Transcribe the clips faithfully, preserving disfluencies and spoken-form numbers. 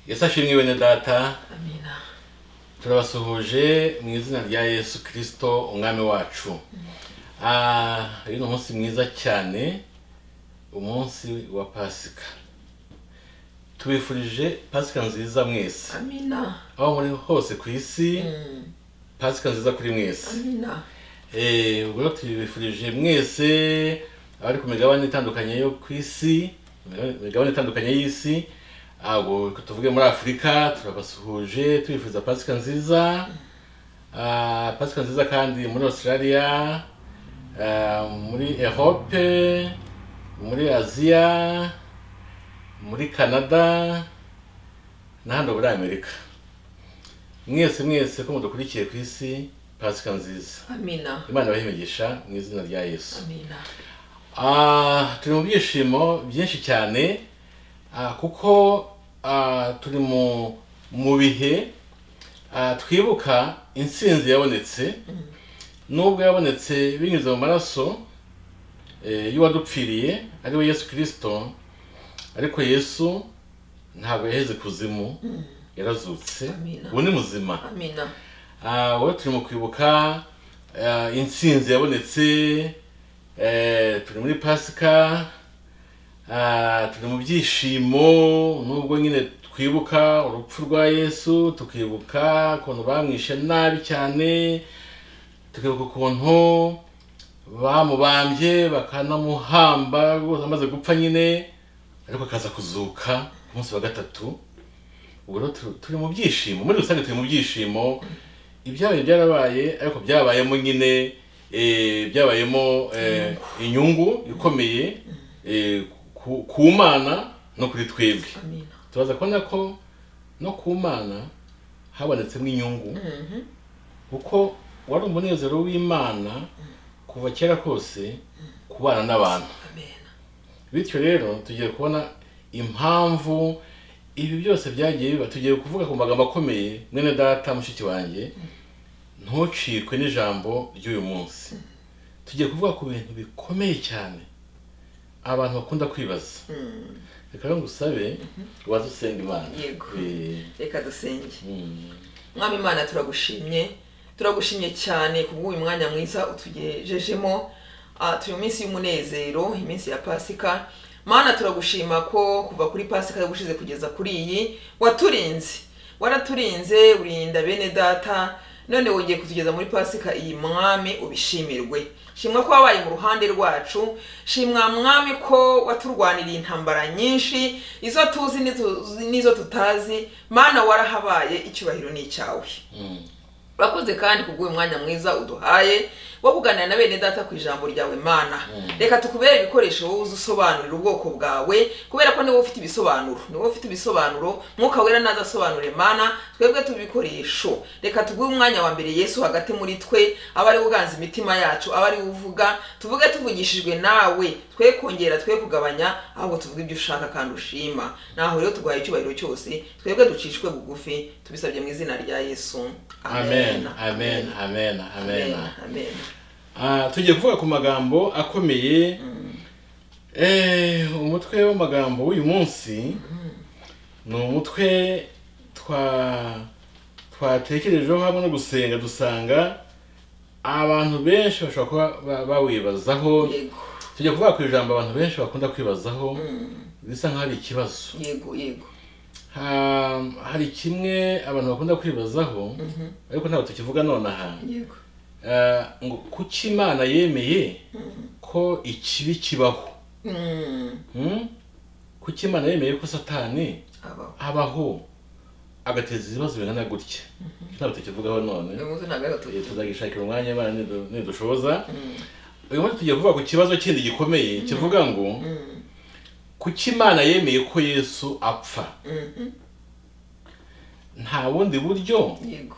Yesu ashimwe bene data. Amina. Turabasuhuje mu izina rya Yesu Kristo umwami wacu. Ah, uyu ni umunsi mwiza cyane, umunsi wa Pasika. Tubifurije Pasika nziza mwese. Amina. Aho muri hose ku isi, Mm. Pasika nziza kuri mwese. Amina. Eh, ubwo tubifurije mwese abari ku migabane itandukanye yo ku isi, migabane itandukanye y'isi. Abo tuvuge muri Afrika turabasuhuje tubifuriza Pasika nziza. Ah, Pasika nziza kandi muri Australia, ah, muri Europe, muri Asia, muri Canada na hano muri Amerika. Mwese mwese ko mudukurikiye ku isi, Pasika nziza. Amina. Imana ibahimegisha mu izina rya Yesu. Amina. Ah, turi mu byishimo byinshi cyane, ah, kuko ah, turi mu mu bihe ah, twibuka intsinzi yabonetse. Nubwo yabonetse binyuze mu maraso eh, y'uwadupfiriye ari we Yesu Kristo, ariko Yesu ntabwo yaheze kuzimu, yarazutse, Amina. ubu ni muzima. Amina. Ah, wowe turi mu kwibuka ah, intsinzi yabonetse. Eh, turi muri Pasika, ah, turi mu byishimo, nubwo nyine twibuka urupfu rwa Yesu, tukibuka ukuntu bamwishe nabi cyane, tukibuka ukuntu bamubambye bakanamuhamba rwose amaze gupfa nyine, ariko akaza kuzuka ku munsi wa gatatu. Ubwo rero tu- turi mu byishimo, muri rusange turi mu byishimo. Ibyabaye byarabaye, ariko byabayemo nyine eh, byabayemo eh, inyungu ikomeye eh, ku, ku Mana no kuri twebwe. Amina. Tubaza kubona ko no ku Mana habonetsemo inyungu, Mhm. kuko wari umunezero w'Imana kuva kera kose kubana n'abantu. Amina. Bityo rero tugiye kubona impamvu ibi byose byagiye biba. Tugiye kuvuga ku magambo akomeye, mwene data mushiki wanjye, ntucikwe n'ijambo ry'uyu munsi. Tugiye kuvuga ku bintu bikomeye cyane abantu bakunda kwibaza. Mm. Reka rero ngusabe waza usenga Imana. Yego. Eh, Reka dusenge. mm. Mwami Imana turagushimye. Turagushimye cyane kubw'uyu mwanya mwiza utugejejemo. Ah, turi mu minsi y'umunezero, iminsi ya Pasika. Mana turagushima ko kuva kuri Pasika yagushize kugeza kuri iyi waturinze. Waraturinze urinda bene data. None wongeye kutugeza muri Pasika iyi mwami ubishimirwe. Shimwa ko wabaye mu ruhande rwacu. Shimwa mwami ko waturwaniriye intambara nyinshi, izo tuzi n'izo n'izo tutazi. Mana warahabaye, icyubahiro ni icyawe. Mm. Urakoze kandi kubw'uyu mwanya mwiza uduhaye wo kuganira na bene data ku ijambo ryawe Mana. Mm. Reka tukubere ibikoresho wowe uzusobanurira ubwoko bwawe, kubera ko niwe ufite ibisobanuro. Niwe ufite ibisobanuro, Mwuka Wera naza asobanure Mana, twebwe tubikoresho. Reka tuguhe umwanya wa mbere Yesu hagati muri twe, abari uganza imitima yacu, abari uvuga, tuvuge tuvugishijwe nawe, twe kongera twe kugabanya, ahubwo tuvuge ibyo ushaka kandi ushima. Naho rero tuguhaye icyubahiro cyose, twebwe ducishwe bugufi, tubisabye mu izina rya Yesu. Amen, amen, amen, amen. Amen. Amen. Ah, tugiye kuvuga ku magambo akomeye. Eh, umutwe w'amagambo w'uyu munsi ni umutwe twa twatekerejeho hamwe no gusenga, dusanga abantu benshi bashobora kuba ba- bawibazaho. Yego. Tugiye kuvuga ku ijambo abantu benshi bakunda kwibazaho, Mm. bisa nk'aho ari ikibazo. Yego, yego. Ha, hari kimwe abantu bakunda kwibazaho, Mhm. ariko ntabwo tukivuga nonaha. Yego. Ah, ngo kuki Imana yemeye ko ikibi kibaho? Mm. Hmm? Kuki Imana yemeye ko Satani Abaho. abaho agateza ibibazo bingana gutya? Ntabwo tukivugaho none. Uyu munsi ntabwo ari Eh, tugiye. tuzagishakira umwanya Imana nidu- nidushoboza. Mm. Uyu munsi tugiye kuvuga ku kibazo kindi gikomeye kivuga ngo Mm. kuki Imana yemeye ko Yesu apfa? Mhm. Nta bundi buryo Yego.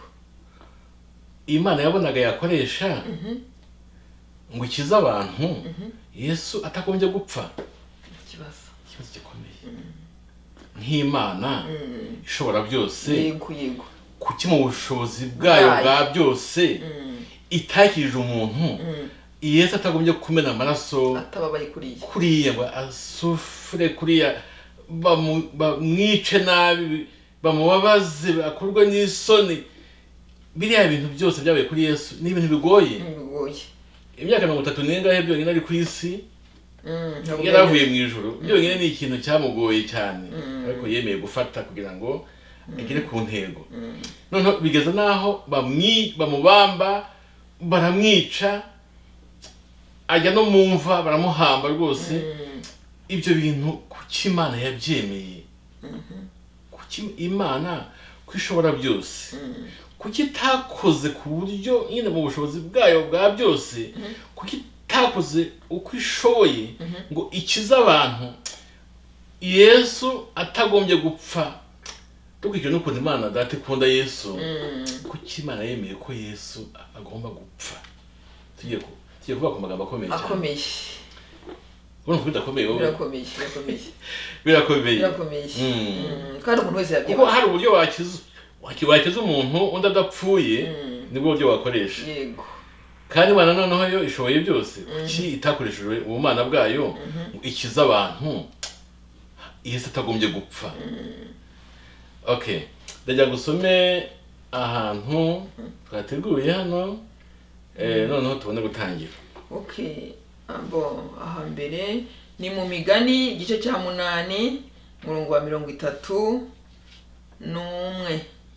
Imana yabonaga yakoresha Mhm. ngo ikize abantu Yesu atagombye gupfa. Ikibazo. Ikibazo gikomeye. Nk'Imana Mm. ishobora byose, Yego, yego. kuki mu bushobozi bwayo Bwayo. bwa byose Mm. itakirije umuntu Mm. Yesu atagombye kumena amaraso atababaye kuriya kuriya ngo asufure kuriya bamwice nabi bamubabaze bakorwe n'isoni. Biriya bintu byose byabaye kuri Yesu ni ibintu bigoye. bigoye Imyaka mirongo itatu n'ingahe byonyine ari ku isi, yaravuye mu ijuru, byonyine ni ikintu cyamugoye cyane, ariko yemeye gufata kugira ngo agere ku ntego. Noneho bigeze naho bamwi bamubamba, baramwica, ajya no mu mva baramuhamba rwose. Ibyo bintu kuki Imana yabyemeye? Kuki Imana kwishobora byose, kuki itakoze ku buryo nyine mu bushobozi bwayo bwa byose, kuki itakoze uko ishoboye ngo ikize abantu Yesu atagombye gupfa? Dukwiye n'ukuntu Imana data ikunda Yesu, kuki Imana yemeye ko Yesu agomba gupfa? Tugiye ku tugiye kuvuga ku magambo akomeye cyane. akomeye Urumva bidakomeye wowe? birakomeye birakomeye Birakomeye. birakomeye kandi umuntu wese Kuko yabyibaza. hari uburyo wakiza wakiza umuntu undi adapfuye, nibwo buryo wakoresha. yego Kandi Imana noneho yo ishoboye byose, kuki itakoresheje ubumana bwayo ikiza abantu Yesu atagombye gupfa? Okay, ndajya gusome ahantu twateguye hano, eh noneho tubone gutangira. okay abo aha mbere ni mu Migani igice cya munani murongo wa mirongo itatu n'umwe.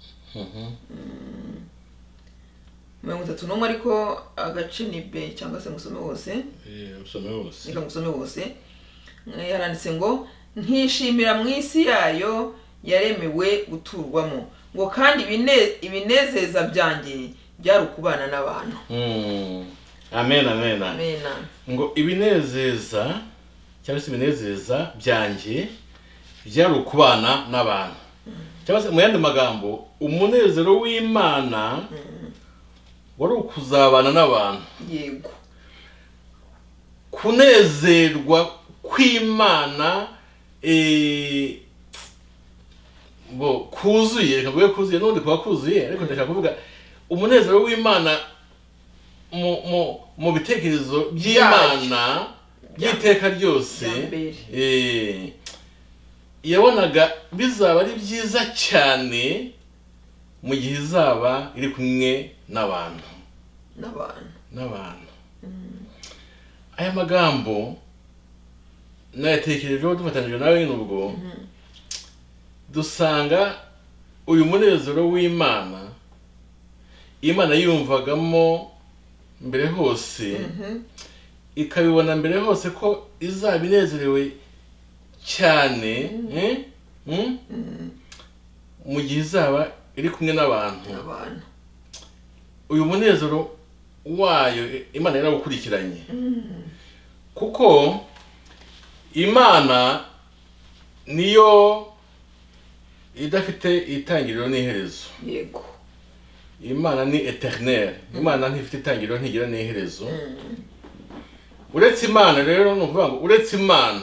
mirongo itatu n'umwe ariko agace ni B cyangwa se musome wose. Eh usome wose. Nika musome wose. Yaranditse ngo nkishimira mu isi yayo yaremewe guturwamo, ngo kandi ibinezeza byanjye byari ukubana n'abantu. Mm. Amen amen. Amen. Ngo ibinezeza cyangwa se ibinezeza byanjye byari ukubana n'abantu. Cyangwa se mu yandi magambo, umunezero w'Imana wari ukuzabana n'abantu. Yego. Kunezerwa kw'Imana eh bo kuzuye, reka mvuge kuzuye n'undi kuba kuzuye, ariko ndashaka kuvuga umunezero w'Imana mu mu mu bitekerezo by'Imana by'iteka ryose. eh yabonaga bizaba ari byiza cyane mu gihe izaba iri kumwe n'abantu n'abantu n'abantu. Aya magambo nayatekerejeho dufatanyije nawe n'ubwo dusanga uyu munezero w'Imana Imana yumvagamo mbere hose, ikabibona mbere hose ko izaba inezerewe cyane mu gihe izaba iri kumwe n'abantu. Uyu munezero wayo Imana yarawukurikiranye, kuko Imana niyo idafite itangiriro n'iherezo. Yego. Imana ni eternel. Imana ntifite itangiriro ntigira n'iherezo. Uretse Imana rero, no kuvuga ngo uretse Imana,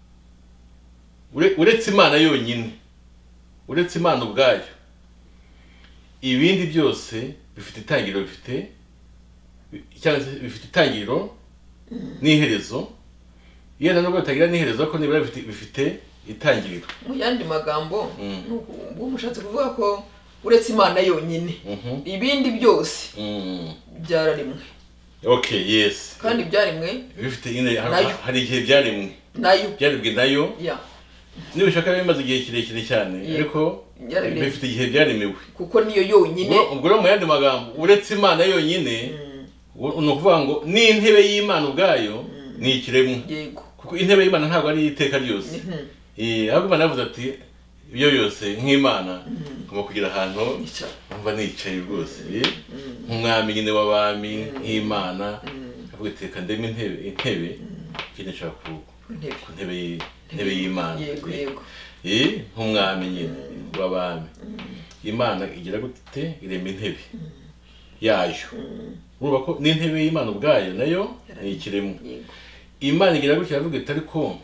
uretse Imana yonyine, uretse Imana ubwayo, ibindi byose bifite itangiriro, bifite cyangwa bifite itangiriro n'iherezo. Yenda nubwo bitagira n'iherezo, ko nibura bifite itangiriro. Mu yandi magambo, ubwo mushatse kuvuga ko uretse Imana yonyine, ibindi byose byararemwe. Okay, yes. Kandi byarimwe bifite ine hari igihe byarimwe nayo byaribwe nayo. Yeah. Niba ushaka bimaze igihe kirekire cyane, ariko bifite igihe byaremewe, kuko niyo yonyine. Ubwo rero mu yandi magambo, uretse Imana yonyine, no kuvuga ngo ni intebe y'Imana ubwayo ni ikiremwa. Yego. Kuko intebe y'Imana ntabwo ari iteka ryose. Eh, ahubwo Imana yavuze ati ibyo yose nk'Imana ngomba kugira ahantu umva nicaye rwose, nk'umwami nyine w'abami, nk'Imana avuga ati reka ndeme intebe intebe kine nshaka ku ntebe intebe y'Imana. Yego yego. Eh, nk'umwami nyine w'abami. Imana igira gute? Irema intebe yayo. Urumva ko n'intebe y'Imana ubwayo nayo ni ikiremwa. Imana igira gutya avuga ati ariko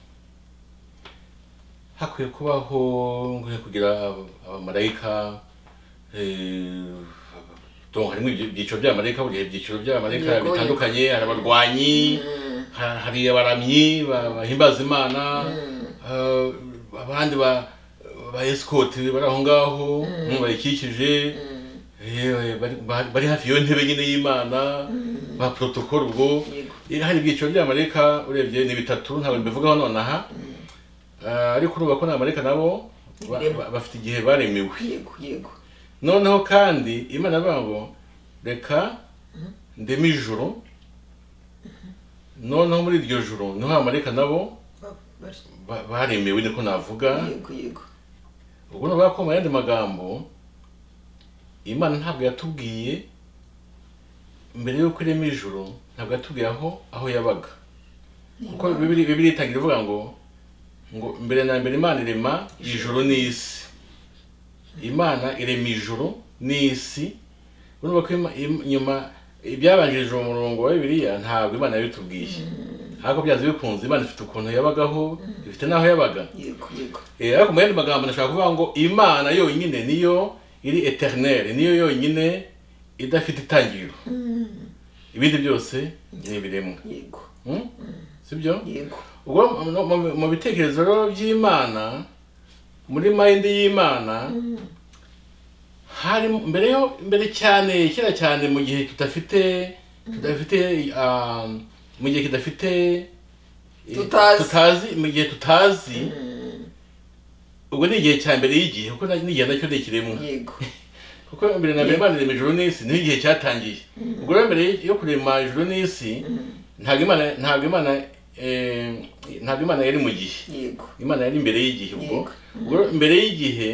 hakwiye kubaho ngo kugira abamarayika, eh donc harimo ibyiciro by'abamarayika, buri ibyiciro by'abamarayika bitandukanye. Hari abarwanyi, hari abaramyi bahimbaza Imana, abandi ba escort bari aho ngaho bayikikije bari hafi yo ntebe nyine y'Imana ba protocol ubwo hari ibyiciro by'amareka urebye ni bitatu ntabwo mbivugaho nonaha ariko urumva ko n'amareka nabo bafite igihe baremewe yego yego noneho kandi Imana avuga ngo reka ndeme ijuru noneho muri iryo juru niho amareka nabo baremewe niko navuga yego yego ubwo no bakoma yandi magambo Imana ntabwo yatubwiye mbere yo kurema ijuru ntabwo yatubwiye aho aho yabaga kuko bibiri bibiri itangira ivuga ngo ngo mbere na mbere Imana irema ijuru n'isi Imana irema ijuru n'isi urumva ko nyuma ibyabanjirije umurongo wa Bibiliya ntabwo Imana yabitubwiye hako byaze bikunze Imana ifite ukuntu yabagaho ifite naho yabaga yego yego eh ariko mu yandi magambo nashaka kuvuga ngo Imana yonyine niyo iri eternel niyo yonyine idafite itangiro ibindi byose ni biremwa yego sibyo yego ubwo mu bitekerezo by'Imana muri mind y'Imana hari mbere yo mbere cyane kera cyane mu gihe tudafite tudafite mu gihe kidafite tutazi mu gihe tutazi ubwo ni igihe cya mbere y'igihe kuko n'igihe nacyo ni ikiremwa yego kuko mbere na mbere Imana irema ijuru n'isi ni igihe cyatangiye ubwo rero mbere yo kurema ijuru n'isi ntabwo Imana ntabwo Imana ntabwo Imana yari mu gihe yego Imana yari imbere y'igihe ubwo ubwo mbere y'igihe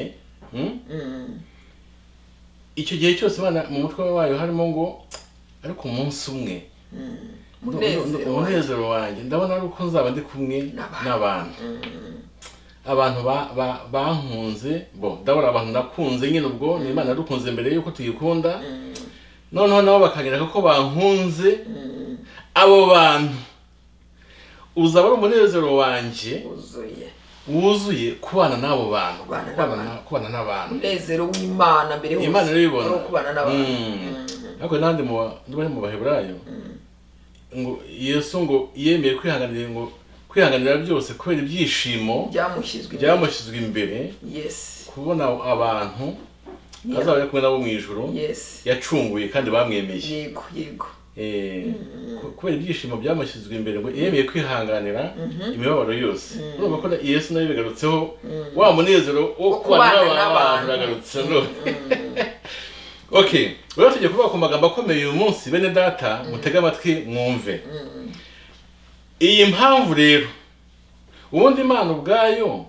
icyo gihe cyose Imana mu mutwe wayo harimo ngo ariko umunsi umwe umunezero wanjye ndabona ari uko nzaba ndi kumwe n'abantu abantu bankunze bo ndabona abantu nakunze nyine ubwo ni Imana yadukunze mbere yuko tuyikunda noneho nabo bakagira ko bankunze abo bantu uzaba ari umunezero wanjye uzuye wuzuye kubana n'abo bantu kubana n'abantu umunezero w'Imana mbere hose Imana iribona kubana n'abantu ariko nandi mu ndubari mu Baheburayo ngo Yesu ngo yemeye kwihanganira ngo kwihanganira byose kubera ibyishimo byamushyizwe byamushyizwe imbere yes kubona abantu azaba ari kumwe nabo mu ijuru yes yacunguye kandi bamwemeye yego yego eh kubera ibyishimo byamushyizwe imbere ngo yemeye kwihanganira imibabaro yose urumva ko Yesu nayo bigarutseho wa munezero wo kubana n'abantu ragarutse no okay rero tujye kuvuga ku magambo akomeye uyu munsi bene data mutega amatwi mwumve iyi mpamvu rero ubundi Imana ubwayo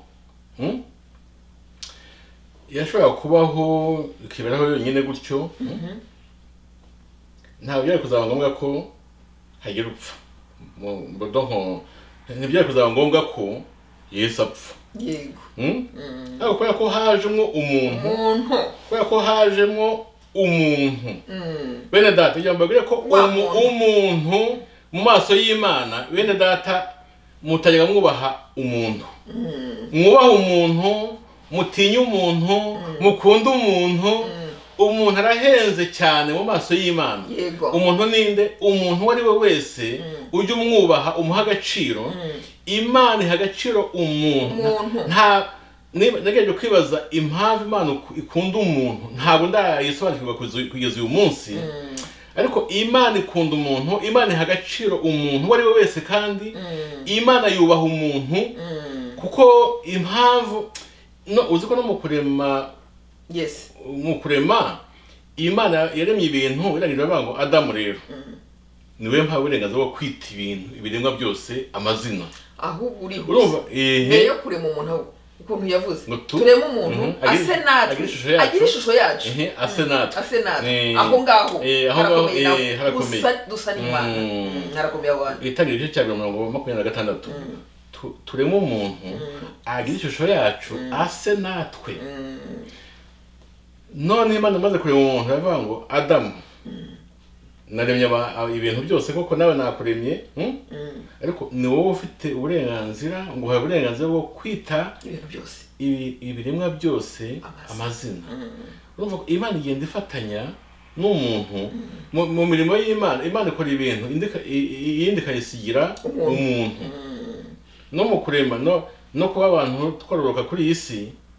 yashobora kubaho ikiberaho yonyine gutyo ntabwo byari kuzaba ngombwa ko hagira upfa ntibyari kuzaba ngombwa ko Yesu apfa yego ariko kubera ko hajemo umuntu kubera ko hajemo umuntu bene data ijambo mbabwire ko umuntu mu maso y'Imana bene data mutajya mwubaha umuntu mwubaha umuntu mutinya umuntu mukunda umuntu umuntu arahenze cyane mu maso y'Imana umuntu ninde umuntu wari we wese ujye umwubaha umuha agaciro Imana iha agaciro umuntu nta nagaje kwibaza impamvu Imana ikunda umuntu ntabwo ndayisobanukirwa kugeza uyu munsi ariko Imana ikunda umuntu Imana iha agaciro umuntu wari we wese kandi Imana yubaha umuntu kuko impamvu no uziko no mu kurema yes mu kurema Imana yaremye ibintu irangije bavuga ngo Adamu rero niwe mpawe uburenganzira bwo kwita ibintu ibiremwa byose amazina ahubwo uri urumva eh yo kurema umuntu ukuntu yavuze turema umuntu ase natwe agira ishusho yacu eh ase natwe ase natwe aho ngaho harakomeye harakomeye dusa n'Imana harakomeye abantu itangirije cya mirongo makumyabiri na gatandatu turema umuntu agira ishusho yacu ase natwe none Imana maze kurema umuntu yavuga ngo Adamu naremye ibintu byose koko nawe nakuremye ariko ni wowe ufite uburenganzira ngo uhaye uburenganzira bwo kwita ibintu byose ibiremwa byose amazina urumva ko Imana igenda ifatanya n'umuntu mu mirimo y'Imana Imana ikora ibintu iyindi ikayisigira umuntu no mu kurema no kuba abantu twororoka kuri iyi si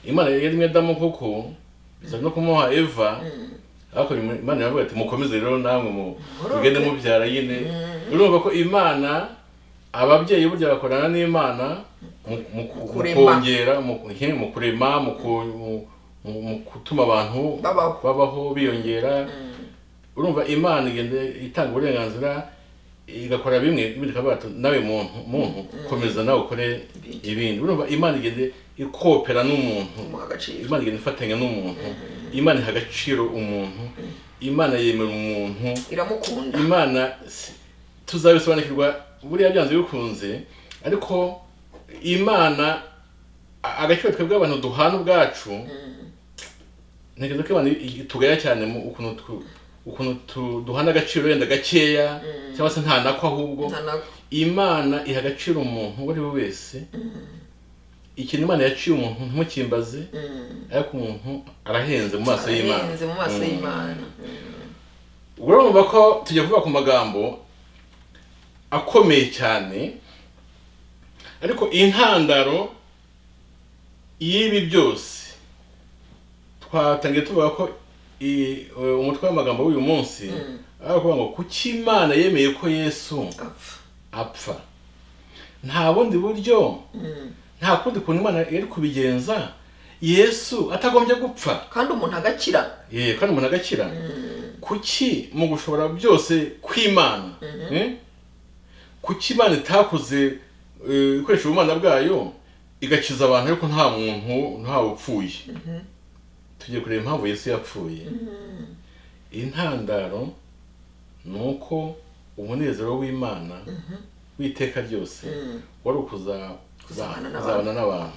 Imana yaremye Adamu koko biza no kumuha Eva ariko Imana yavuga ati mukomeze rero namwe mu bigende mubyara yine urumva ko Imana ababyeyi burya bakorana n'Imana mu kongera mu kurema mu gutuma abantu babaho biyongera urumva Imana igende itanga uburenganzira igakora bimwe ibindi kabato nawe muntu muntu komeza nawe ukore ibindi urumva Imana igende ikopera n'umuntu Imana igende ifatanya n'umuntu Imana ihagaciro umuntu Imana yemera umuntu iramukunda Imana tuzabisobanukirwa buriya byanze bikunze ariko Imana agaciro twebwe abantu duhana ubwacu ntekereza ko abantu tugaya cyane mu ukuntu ukuntu duhana agaciro wenda gakeya cyangwa se nta nako ahubwo Imana iha agaciro umuntu uwo ari we wese ikintu Imana yaciye umuntu ntumukimbaze ariko umuntu arahenze mu maso y'Imana arahenze mu maso y'Imana urumva ko tujya kuvuga ku magambo akomeye cyane ariko intandaro y'ibi byose twatangiye tuvuga ko umutwe w'amagambo w'uyu munsi aravuga ngo kuki Imana yemeye ko Yesu apfa nta bundi buryo nta kundi kuntu Imana yari kubigenza Yesu atagombye gupfa kandi umuntu agakira eh kandi umuntu agakira kuki mu gushobora byose kw'Imana kuki Imana itakoze ikoresha ubumana bwayo igakiza abantu ariko nta muntu nta upfuye tugiye kureba impamvu Yesu yapfuye intandaro nuko umunezero w'Imana witeka ryose wari ukuza kuzabana n'abantu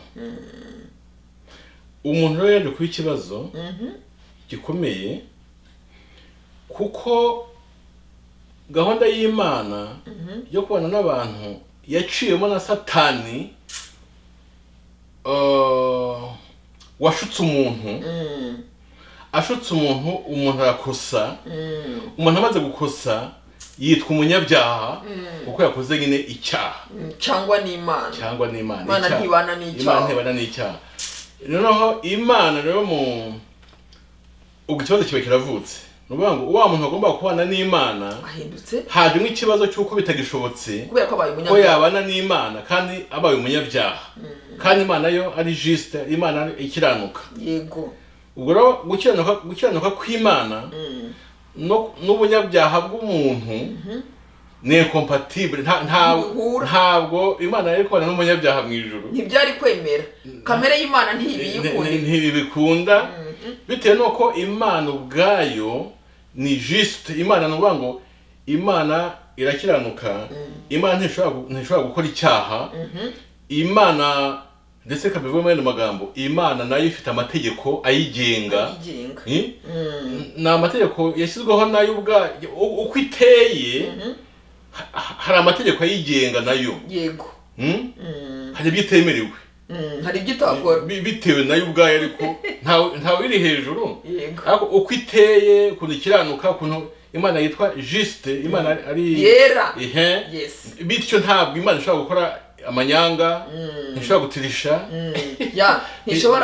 umuntu rero yaje kuba ikibazo gikomeye kuko gahunda y'Imana yo kubana n'abantu yaciyemo na Satani uh, washutse umuntu ashutse umuntu umuntu arakosa umuntu amaze gukosa yitwa umunyabyaha kuko yakoze nyine icyaha cyangwa n'Imana cyangwa n'Imana Imana ntibana n'icyaha Imana ntibana n'icyaha noneho Imana rero mu ubwo ikibazo kiba kiravutse nuvuga ngo wa muntu agomba kubana n'Imana ahindutse hajemo ikibazo cy'uko bitagishobotse kubera ko abaye umunyabyaha ko yabana n'Imana kandi abaye umunyabyaha kandi Imana yo ari juste Imana ikiranuka yego ubwo rero gukiranuka gukiranuka kw'Imana no n'ubunyabyaha bw'umuntu ne compatible nta ntabwo Imana yari kubana n'umunyabyaha mu ijuru ntibyari kwemera kamere y'Imana ntibiyikunda ntibikunda bitewe nuko Imana ubwayo ni juste Imana nuvuga ngo Imana irakiranuka Imana ntishobora gukora icyaha Imana ndetse kabivuye mu magambo Imana nayo ifite amategeko ayigenga na amategeko yashyizweho nayo ubwa uko iteye hari amategeko ayigenga nayo yego hari ibitemerewe hari igitakora bitewe nayo ubwayo ariko nta nta iri hejuru ariko uko iteye kuntu kiranuka kuntu Imana yitwa juste Imana ari yera ehe bityo ntabwo Imana ishobora gukora amanyanga ntishobora gutirisha ya ntishobora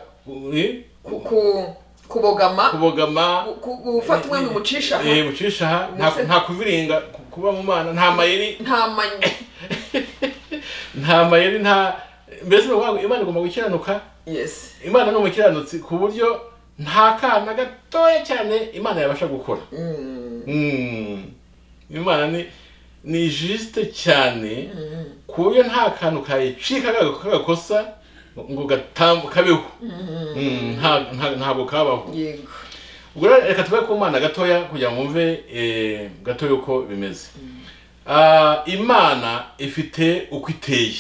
ku kubogama kubogama gufata umwe mucisha eh mucisha nta nta kuviringa kuba mu Mana nta mayeri nta manyi nta mayeri nta mbese ngo Imana igomba gukiranuka yes Imana no mukiranutsi ku buryo nta kana gatoya cyane Imana yabasha gukora mm Imana ni ni juste cyane kuyo nta kantu kayicika kagakosa ngo gatambu kabeho nta ntabwo kabaho yego ubwo reka tuve ku Mana gatoya kugira ngo mve eh gatoya uko bimeze ah Imana ifite uko iteye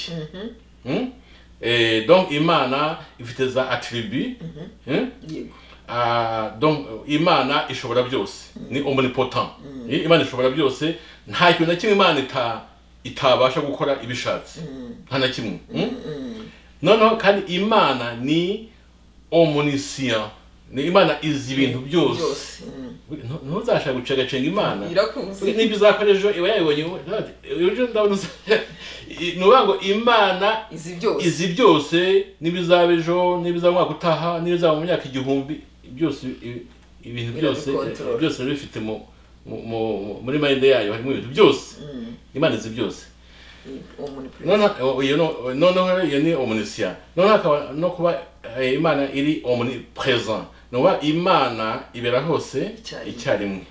eh donc Imana ifite za attribut yego ah donc Imana ishobora byose ni omnipotent Imana ishobora byose nta kintu na kimwe Imana ita itabasha gukora ibishatse nta na kimwe noneho kandi Imana ni omniscient ni Imana izi ibintu byose ntuzashaka gucagacenga Imana irakuzi n'ibyo uzakorejo iba yabibonye ejo ndabona nuvuga ngo Imana izi byose izi byose n'ibizaba ejo n'ibizaba umwaka utaha n'ibizaba mu myaka igihumbi byose ibintu byose byose bifite mu muri mind yayo harimo ibintu byose Imana izi byose noneho iyo ni omniscient noneho akaba no kuba Imana iri omnipresent nuba Imana ibera hose icyarimwe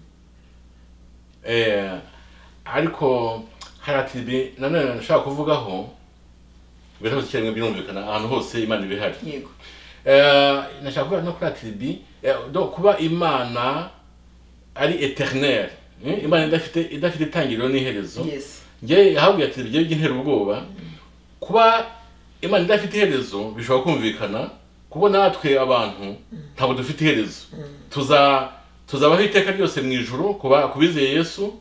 eh ariko haratibi nanone nashaka kuvugaho ibera hose icyarimwe birumvikana ahantu hose Imana ibihari yego eh nashaka kuvuga no kuratibi do kuba Imana ari eternel Imana idafite idafite itangiriro n'iherezo yes nge habwiye ati bigiye by'intera ubwoba kuba Imana idafite iherezo bishobora kumvikana kuko natwe abantu ntabwo dufite iherezo tuza tuzabaho iteka ryose mu ijuru kuba kubizeye Yesu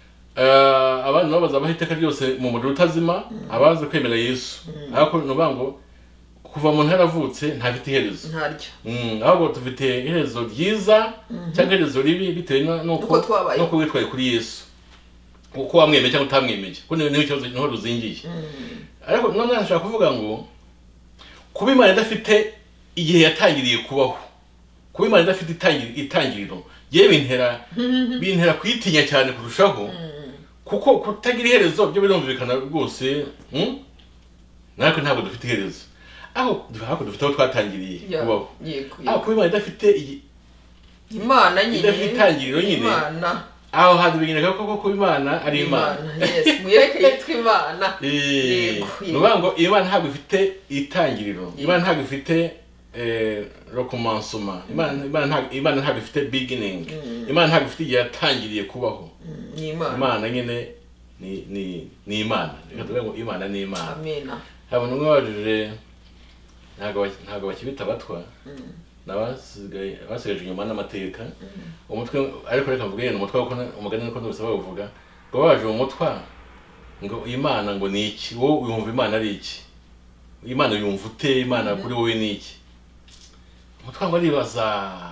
eh abantu nabo bazabaho iteka ryose mu muriro utazima abaze kwemera Yesu ariko nuvuga ngo kuva mu ntaravutse ntafite iherezo ntaryo mm ahubwo dufite iherezo ryiza cyangwa iherezo ribi bitewe nuko nuko witwaye kuri Yesu uko wamwemeye cyangwa utamwemeye ko niho ikibazo niho ruzingiye ariko none nashaka kuvuga ngo kuba Imana idafite igihe yatangiriye kubaho kuba Imana idafite itangiriro yewe bintera bintera kwitinya cyane kurushaho kuko kutagira iherezo byo birumvikana rwose nariko ntabwo dufite iherezo aho duhako dufite aho twatangiriye kubaho aho kuba Imana idafite Imana nyine idafite itangiriro nyine Imana aho handi bigeneka koko ko Imana ari Imana yes muyereke yitwa Imana yego nuvuga ngo Imana ntabwo ifite itangiriro Imana ntabwo ifite eh recommencement Imana Imana ntabwo Imana ntabwo ifite beginning Imana ntabwo ifite igihe yatangiriye kubaho ni Imana Imana nyine ni ni ni Imana reka tuvuge ngo Imana ni Imana amen haba numwe wajuje ntabwo ntabwo bakibita batwa nabasigaye basigaje inyuma n'amateka umutwe ariko reka mvuge no umutwe uko umugani uko ndusaba bavuga ngo baje umutwa ngo Imana ngo ni iki wowe yumva Imana ari iki Imana yumva ute Imana kuri wowe ni iki umutwa ngo aribaza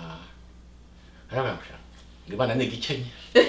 arabambira ngo Imana ni igikenya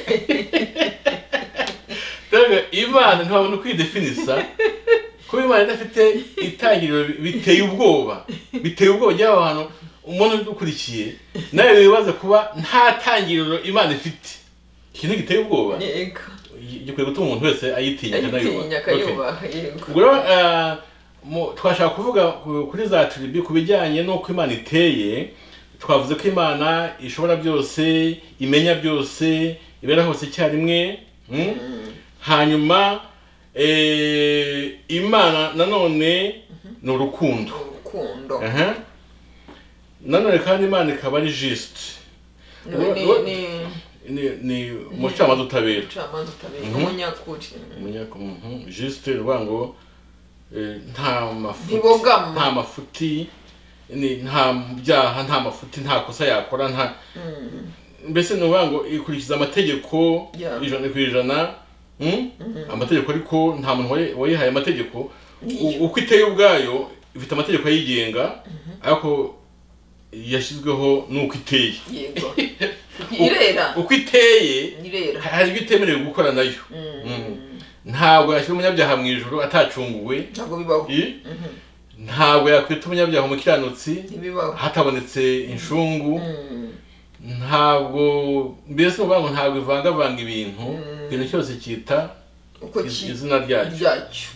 Daga Imana ntabwo kwidefinisa ko Imana idafite itangiriro biteye ubwoba biteye ubwoba y'abantu umuntu udukurikiye nawe wibaza kuba nta tangiriro Imana ifite ikintu giteye ubwoba yego gikwiye gutuma umuntu wese ayitinya kanayuba yego ubwo twashaka kuvuga kuri za tribi kubijyanye n'uko Imana iteye twavuze ko Imana ishobora byose imenya byose ibera hose icyarimwe hanyuma eh Imana nanone ni urukundo urukundo aha nanone kandi Imana ikaba ari juste ni ni ni mucama dutabera mucama dutabera umunyakuri umunyakuri juste rubango nta mafuti nta mafuti ni nta byaha nta mafuti nta kosa yakora nta mbese nubango ikurikiza amategeko ijana ku ijana amategeko ariko nta muntu wayihaye amategeko uko iteye ubwayo ifite amategeko yigenga ariko yashizweho nuko iteye yego irera uko iteye irera hari bitemerewe gukora nayo ntabwo yashira umunyabyaha mu ijuru atacunguwe ntabwo bibaho ntabwo yakwita umunyabyaha mu kiranutsi hatabonetse inshungu ntabwo mbese ubango ntabwo ivanga vanga ibintu ibintu cyose cyita izina ryacyo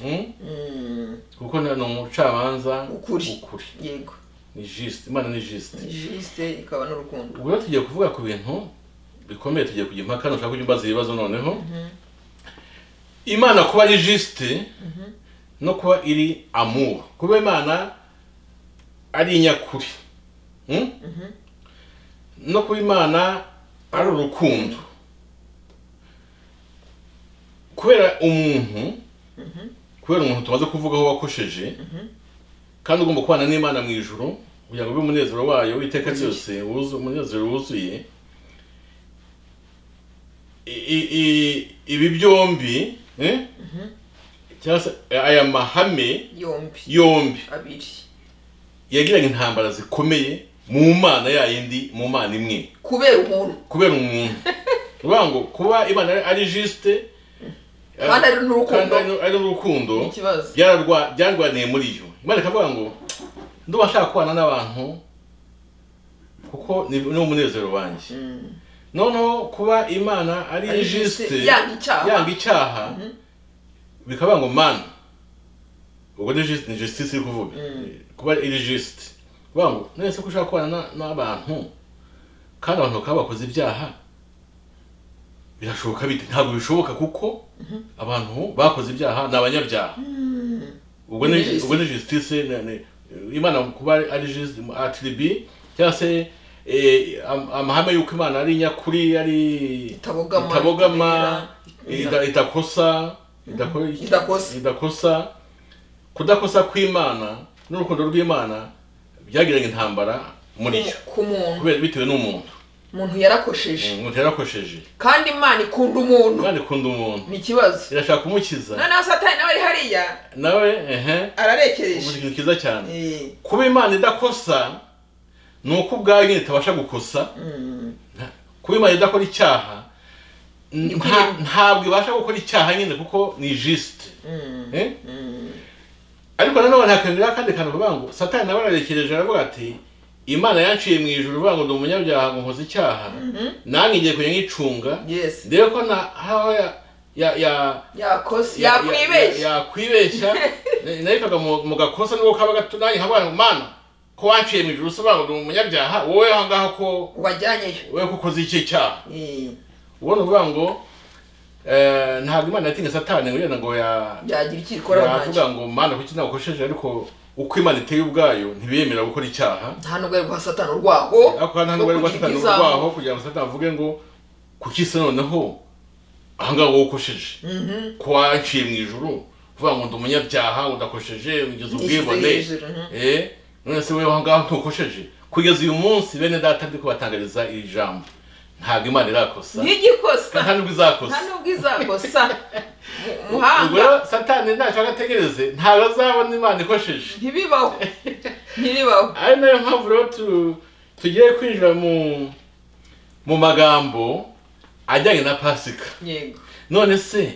kuko ni umucamanza ukuri yego ni juste Imana ni juste ni juste ikaba n'urukundo ubwo tugiye kuvuga ku bintu bikomeye tugiye kujya impaka nashaka kujya ibibazo noneho Imana kuba ari juste no kuba iri amour kuba Imana ari inyakuri no kuba Imana ari urukundo kubera umuntu kubera umuntu tumaze kuvugaho wakosheje kandi ugomba kubana n'Imana mu ijuru kugira ngo ube umunezero wayo witeka cyose wuzu umunezero wuzuye ibi byombi eh cyangwa aya mahame yombi yombi abiri yagiraga intambara zikomeye mu Mana yayindi mu Mana imwe kubera umuntu kubera umuntu rubango kuba Imana ari juste kandi ari n'urukundo ari n'urukundo ikibazo byararwa byarwaniye muri yo. Imana ikavuga ngo ndumva nshaka kubana n'abantu kuko ni umunezero wanjye. Noneho kuba Imana ari juste yanga icyaha yanga icyaha bikaba ngo man ubwo ni juste ni justice iri kuvuga kuba iri juste bango nese ko ushaka kubana n'abantu kandi abantu bakaba bakoze ibyaha birashoboka bite? Ntabwo bishoboka kuko abantu bakoze ibyaha n'abanyabyaha. Ubwo ni ubwo ni justice Imana kuba ari juste attribut cyangwa se amahame yuko Imana ari nyakuri ari itabogama idakosa idakosa kudakosa kw'Imana n'urukundo rw'Imana byagiranye intambara muri yo kubera bitewe n'umuntu umuntu yarakosheje umuntu yarakosheje kandi Imana ikunda umuntu kandi ikunda umuntu ni kibazo irashaka kumukiza none Satani nawe ari hariya nawe ehe ararekereje umuntu kiza cyane kuba Imana idakosa nuko ubwayo nyine tabasha gukosa. Kuba Imana idakora icyaha ntabwo ibasha gukora icyaha nyine kuko ni juste. Ariko nanone ntakandira kandi kantu kuvuga ngo Satani nawe ararekereje aravuga ati Imana yanciye mu ijuru uvuga ngo ndi umunyabyaha ngo nkoze icyaha nange ngiye kujya nkicunga rero ko na haho ya ya ya yakosa yakwibeshya yakwibeshya nayikaga mu gakosa nuko kaba gatunanye habaye ngo Mana ko wanciye mu ijuru usobanura ndi umunyabyaha wowe hangaha ko wajyanyeyo wowe kukoze iki cyaha. Ubona uvuga ngo eh ntabwo Imana yatinye Satani ngo yenda ngo ya yagira iki ikora ntacyo yavuga ngo Mana kuki nakosheje ariko uko Imana iteye ubwayo ntibiyemera gukora icyaha. Nta nubwo ari kwa Satani urwaho ako nta nubwo ari kwa Satani urwaho kugira ngo Satani avuge ngo kuki se noneho ahangaha wowe ukosheje ko wanciye mu ijuru uvuga ngo ndi umunyabyaha udakosheje ugeze ubwibone eh none se wewe ahangaha ntukosheje kugeza uyu munsi bene data ndi kubatangariza iri jambo ntabwo Imana irakosa ntigikosa nta nubwo izakosa nta nubwo izakosa muhanga ubwo Satani ntacyo agategereze ntabwo azabona Imana ikosheje ntibibaho ntibibaho. ari nayo mpamvu rero tugiye kwinjira mu mu magambo ajyanye na Pasika. Yego none se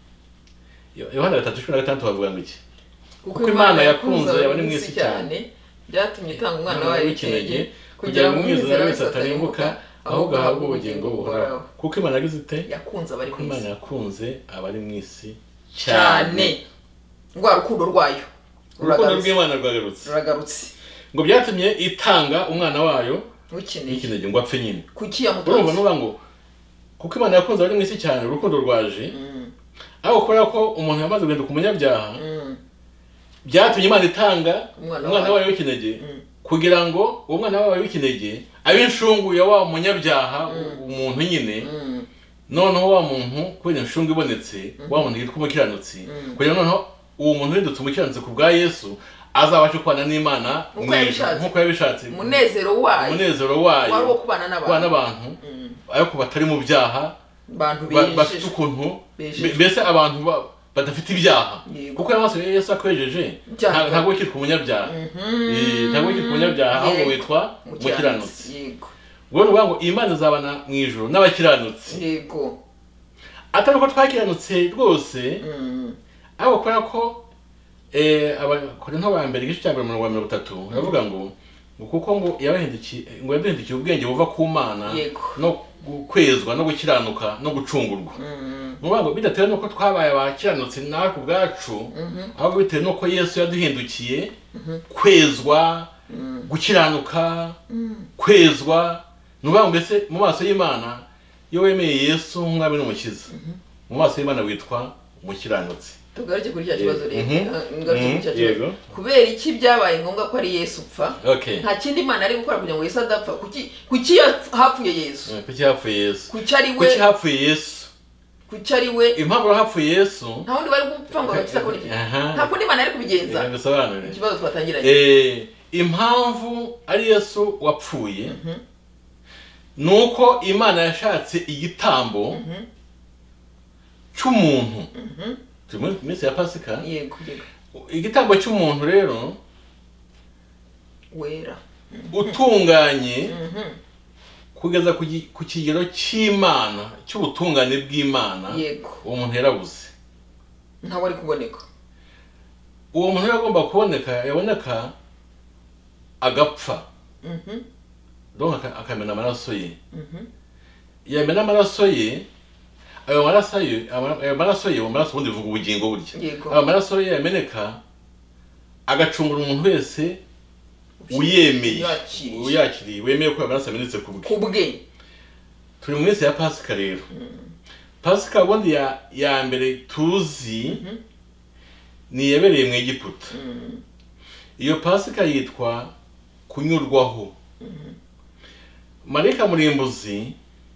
Yohana gatatu cumi na gatandatu bavuga ngo iki? Kuko Imana yakunze abari mu isi cyane byatumye itanga umwana wayo w'ikinege kugira ngo umwizera wese atarimbuka ahubwo ahabwe ubugingo buhoraho. Kuko Imana yagize ite? Yakunze abari mu isi. Imana yakunze abari mu isi cyane ngwa rukundo rwayo urukundo rw'Imana rwagarutse ruragarutse ngo byatumye itanga umwana wayo w'ikinege ngo apfe nyine. Kuki yamutanze? Urumva nuba ngo kuko Imana yakunze abari mu isi cyane urukundo rwaje aho kubera ko umuntu yamaze guhinduka umunyabyaha byatumye Imana itanga umwana wayo w'ikinege kugira ngo uwo mwana wayo w'ikinege abe inshungu ya wa munyabyaha umuntu nyine. Noneho wa muntu kubera inshungu ibonetse wa muntu yitwa umukiranutsi kugira noneho uwo muntu windutse umukiranutsi ku bwa Yesu azabashe kubana n'Imana nk'uko yabishatse munezero wayo munezero wayo wari wo kubana n'abantu ariko batari mu byaha bafite ukuntu mbese abantu badafite ibyaha kuko yamaso Yesu akwejeje ntabwo witwa umunyabyaha ntabwo witwa umunyabyaha ahubwo witwa umukiranutsi. Ubwo nuvuga ngo Imana izabana mu ijuru n'abakiranutsi yego atari uko twakiranutse rwose aho kubera ko eh abakorinto ba mbere igice cya mbere mu mirongo itatu baravuga ngo kuko ngo yabahindukiye ngo yaduhindukiye ubwenge buva ku Mana no kwezwa no gukiranuka no gucungurwa. Nuvuga ngo bidatewe nuko twabaye abakiranutse natwe ubwacu ahubwo bitewe nuko Yesu yaduhindukiye kwezwa gukiranuka kwezwa. Nuvuga ngo mbese mu maso y'Imana iyo wemeye Yesu nk'umwami n'umukiza mu maso y'Imana witwa umukiranutsi. Tugaruke kuri cya kibazo rero ngaruke kuri cya kibazo kubera iki byabaye ngombwa ko ari Yesu upfa nta kindi Imana ari gukora kugira ngo Yesu adapfa. Kuki kuki hapfuye Yesu? Kuki hapfuye Yesu? Kuki ari we? Kuki hapfuye Yesu? Kuki ari we? Impamvu hapfuye Yesu nta wundi bari gupfa ngo bakiza ko iki nta kundi Imana ari kubigenza. Bisobanure ikibazo twatangiranye eh impamvu ari Yesu wapfuye nuko Imana yashatse igitambo cy'umuntu mu minsi ya Pasika. Yego igitambo cy'umuntu rero wera utunganye kugeza ku kigero cy'Imana cy'ubutungane bw'Imana. Yego uwo muntu yarabuze ntawe ari kuboneka. uwo muntu yagomba kuboneka yaboneka agapfa Mhm. donc akamena amaraso ye. Mhm. yamena amaraso ye, ayo maraso ye ayo maraso ye amaraso ubundi bivuga ubugingo burya. Yego. ayo maraso ye yameneka agacungura umuntu wese uyemeye Uyakiriye. uyakiriye wemeye ko amaraso amenetse ku bwe. Kubwe. Turi mu minsi ya Pasika rero. Pasika ubundi ya ya mbere tuzi ni yabereye mu Egiputa. Iyo Pasika yitwa kunyurwaho. Marayika murimbuzi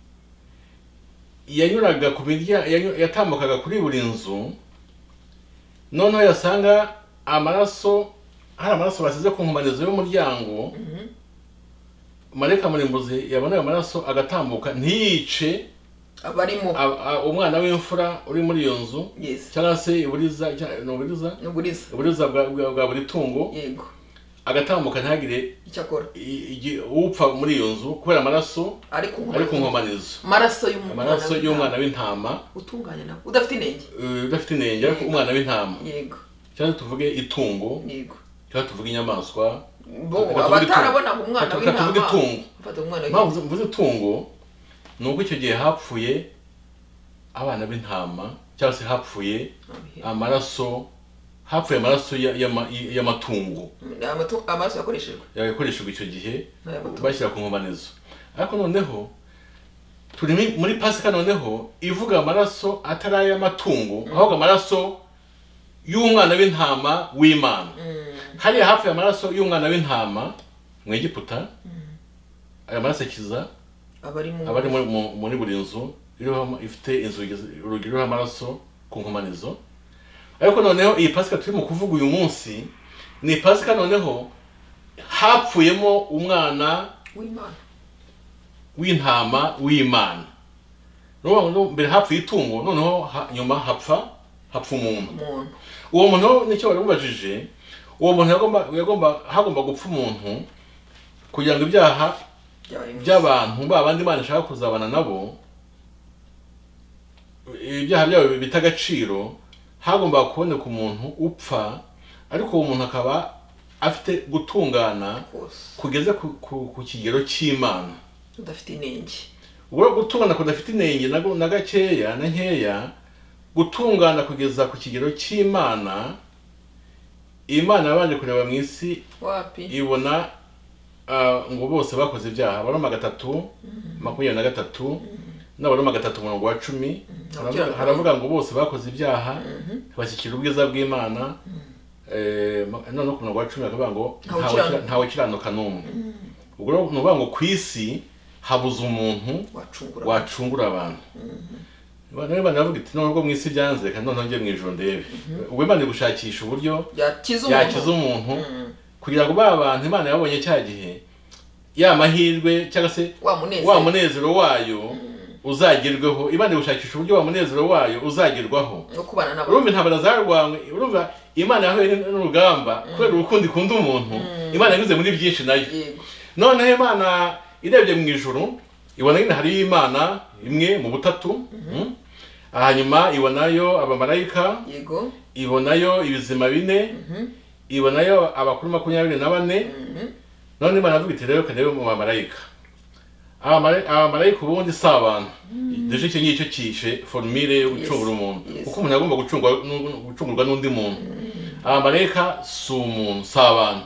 yanyuraga ku mirya yatambukaga kuri buri nzu, noneho yasanga amaraso hari amaraso basize ku nkomanizo y'umuryango. Marayika murimbuzi yabona ayo maraso agatambuka ntiyice abarimo umwana w'imfura uri muri iyo nzu, yes, cyangwa se uburiza n'uburiza n'uburiza uburiza bwa buri tungo, yego, agatambuka ntagire icyakora upfa muri iyo nzu kubera amaraso ari ku nkomanizo, amaraso amaraso y'umwana w'intama utunganye nawe udafite inenge, udafite inenge ariko umwana w'intama, yego, cyangwa tuvuge itungo, yego, cyangwa tuvuge inyamaswa, abatarabona umwana w'intama, tuvuge itungo. mfata umwana w'intama, mvuze itungo nuko icyo gihe hapfuye abana b'intama, cyangwa se hapfuye amaraso, hapfuye amaraso y'amatungo, amaraso yakoreshejwe yakoreshejwe icyo gihe bashyira ku nkomanizo. Ariko noneho turi muri Pasika, noneho ivuga amaraso atari ay'amatungo, ahubwo amaraso y'umwana w'intama w'Imana. Hariya hapfuye amaraso y'umwana w'intama mu Egiputa, ayo maraso akiza abari muri buri nzu ifite inzugi urugi ruriho amaraso ku nkomanizo. Ariko noneho iyi Pasika turimo kuvuga uyu munsi ni Pasika noneho hapfuyemo umwana w'Imana w'intama w'Imana. N'ubu mbere hapfuye itungo, noneho nyuma hapfa hapfa umuntu. Uwo muntu nicyo bari bubajije, uwo muntu yagomba yagomba hagomba gupfa umuntu kugira ngo ibyaha by'abantu babandi Imana ishaka kuzabana nabo, ibyaha byabo bitagaciro, hagomba kuboneka umuntu upfa, ariko uwo muntu akaba afite gutungana kugeze ku kigero cy'Imana, udafite inenge. Ubwo gutungana kudafite inenge na gakeya na nkeya, gutungana kugeza ku kigero cy'Imana. Imana yabanje kureba mu isi ibona ngo bose bakoze ibyaha. Abaroma gatatu makumyabiri na gatatu n'Abaroma gatatu umurongo wa cumi haravuga ngo bose bakoze ibyaha bashyikira ubwiza bw'Imana. None ku murongo wa cumi bakavuga ngo ntawe ukiranuka n'umwe. Ubwo ni ukuvuga ngo ku isi habuze umuntu wacungura abantu. Bane banavuga iti nubwo mu isi byanze kandi none ngiye mu ijuru ndebe. Ubwo Imana gushakisha uburyo yakiza umuntu kugira ngo ba bantu Imana yabonye cya gihe ya mahirwe cyangwa se wa munezero wayo uzagerweho. Imana gushakisha uburyo wa munezero wayo uzagerwaho. Urumva ntabara zarwanywe, urumva Imana yahuye n'urugamba kubera urukundo ikunda umuntu. Imana yanyuze muri byinshi nayo. None Imana irebye mu ijuru ibona nyine hari Imana imwe mu butatu, hanyuma ibonayo abamarayika, yego, ibonayo ibizima bine, ibonayo abakuru makumyabiri na bane. None Imana avuga iti rero kadebe mu bamarayika, abamarayika ubundi si abantu. Deje icyo ngicyo kishe formule yo gucungura umuntu, kuko umuntu agomba gucungurwa n'undi muntu. Abamarayika si umuntu, si abantu.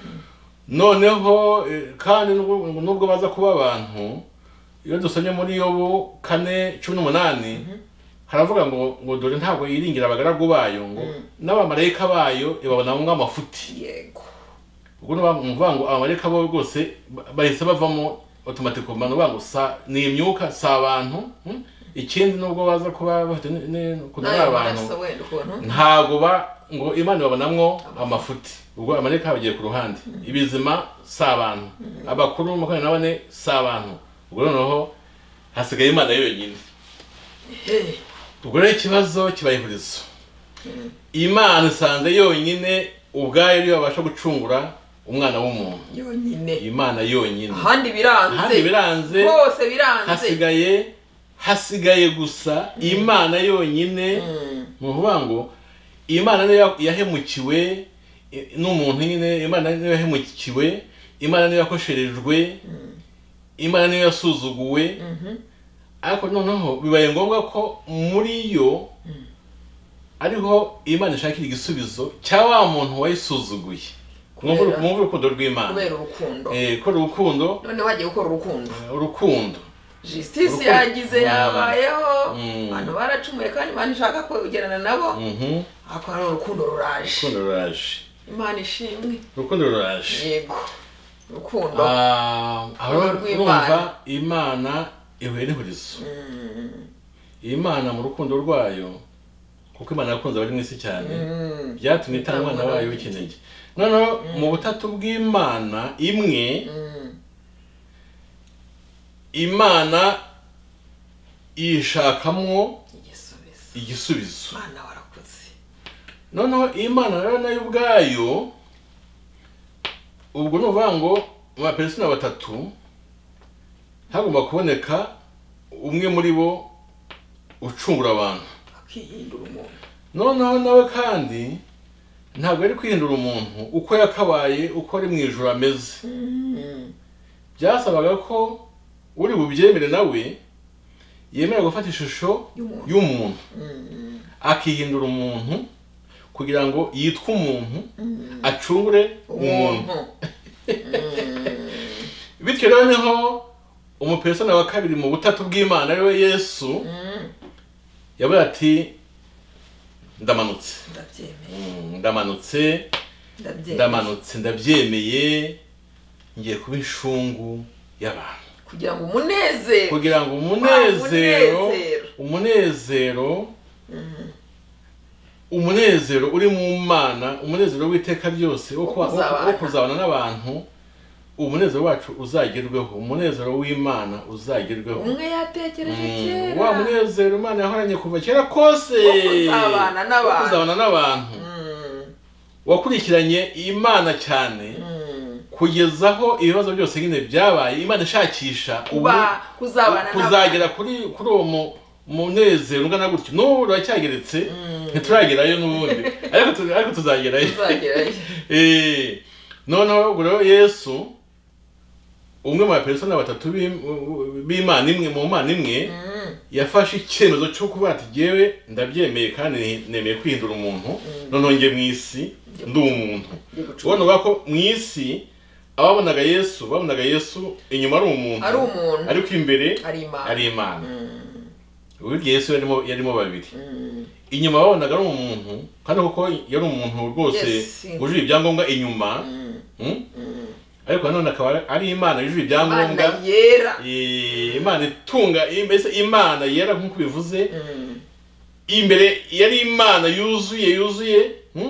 Noneho kandi nubwo baza kuba abantu, iyo dusomye muri Yobu kane cumi n'umunani haravuga ngo ngo dore ntabwo yiringira abagaragu bayo, ngo n'abamarayika bayo ibabonamo amafuti. Yego. Ubwo numva ngo abamarayika bo rwose bahise bavamo automatically, ngo ngo sa ni imyuka sa abantu. Ikindi nubwo baza kuba bafite kudara abantu ntago ba ngo Imana babonamwo amafuti. Ubwo abamarayika bagiye ku ruhande, ibizima sa abantu, abakuru makumyabiri na bane sa abantu. Ubwo noneho hasigaye Imana yonyine. Ubwo rero ikibazo kibayihurizo, Imana isanze yonyine ubwayo ariyo babasha gucungura umwana w'umuntu yonyine. Imana yonyine, ahandi biranze, ahandi biranze, hose biranze, hasigaye hasigaye gusa Imana yonyine. Muvuga ngo imana niyo yahemukiwe n'umuntu nyine, imana niyo yahemukiwe, imana niyo yakosherejwe, imana niyo yasuzuguwe. Ariko noneho bibaye ngombwa ko muri yo ariho imana ishakira igisubizo cya wa muntu wayisuzuguye. Mwumva urukundo rw'Imana, kubera urukundo. Eh, ko urukundo noneho wagiye gukora urukundo. Urukundo justice yagize yabayeho, abantu baracumuye kandi Imana ishaka ko ugerana nabo. Mhm. Ako ari urukundo ruraje. Urukundo ruraje. Imana ishimwe. Urukundo ruraje. Yego. Urukundo. Ah, urumva Imana ihuye n'ihurizo. Imana mu rukundo rwayo, kuko Imana yakunze abari mu isi cyane, byatumye itanga umwana wayo w'ikinege. Noneho mu butatu bw'Imana imwe, Imana yishakamwo igisubizo. Imana warakoze. Noneho Imana rero nayo ubwayo, ubwo nuvuga ngo mu bapersona batatu hagomba kuboneka umwe muri bo ucungura abantu, akihindura umuntu. Noneho nawe kandi ntabwo ari kwihindura umuntu uko yakabaye, uko ari mu ijuru ameze. Byasabaga ko uri bubyemere nawe yemera gufata ishusho y'umuntu, akihindura umuntu kugira ngo yitwe umuntu, acungure umuntu. Bityo rero niho umupersona wa kabiri mu butatu bw'Imana ari we Yesu yavuze ati ndamanutse, ndamanutse, ndamanutse, ndabyemeye, ngiye kuba inshungu y'abantu, kugira ngo umunezero, kugira ngo umunezero, umunezero, umunezero uri mu Mana, umunezero w'iteka ryose wo kuzabana n'abantu, umunezero wacu uzagerweho, umunezero w'Imana uzagerweho. Umwe yatekereje kera wa munezero Imana yahoranye kuva kera kose, kuzabana n'abantu, kuzabana n'abantu, wakurikiranye Imana cyane kugezaho ibibazo byose nyine byabaye. Imana ishakisha kuba kuzabana kuzagera kuri kuri uwo munezero ungana gutyo. N'ubu uracyageretse, ntituragerayo n'ubundi, ariko ariko tuzagerayo, tuzagerayo. Eh, noneho ubwo Yesu, umwe mu bapersona batatu b'Imana imwe, mu Mana imwe, yafashe icyemezo cyo kuba ati jewe ndabyemeye kandi nemeye kwihindura umuntu, noneho nge mu isi ndi umuntu. Ubona ko mu isi ababonaga Yesu, babonaga Yesu inyuma ari umuntu, ari umuntu, ariko imbere ari Imana. Ubwo Yesu yarimo yarimo babiri. Inyuma babonaga ari umuntu, kandi kuko yari umuntu rwose uje ibyangombwa inyuma, ariko nanone akaba ari Imana yuje ibyangombwa yera. Eh, Imana itunga, mbese Imana yera nk'uko bivuze. Imbere yari Imana yuzuye yuzuye,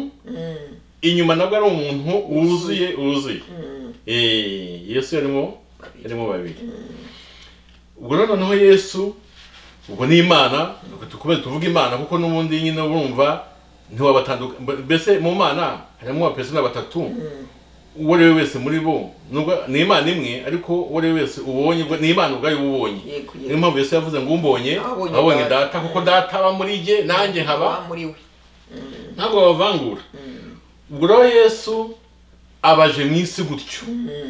inyuma nabwo ari umuntu wuzuye wuzuye. Eh, Yesu yarimo yarimo babiri. Ubwo noneho Yesu, ubwo ni Imana, tukomeze tuvuga Imana kuko n'ubundi nyine urumva ntiwabatanduka. Mbese mu Mana harimo abapersona batatu, uwo ari we wese muri bo nubwo ni Imana imwe, ariko uwo ari we wese ubonye ni Imana ubwayo ubonye. Niyo mpamvu Yesu yavuze ngo umbonye abonye data, kuko data aba muri jye nanjye nkaba muri we, ntabwo babavangura. Ubwo rero Yesu abaje mu isi gutyo,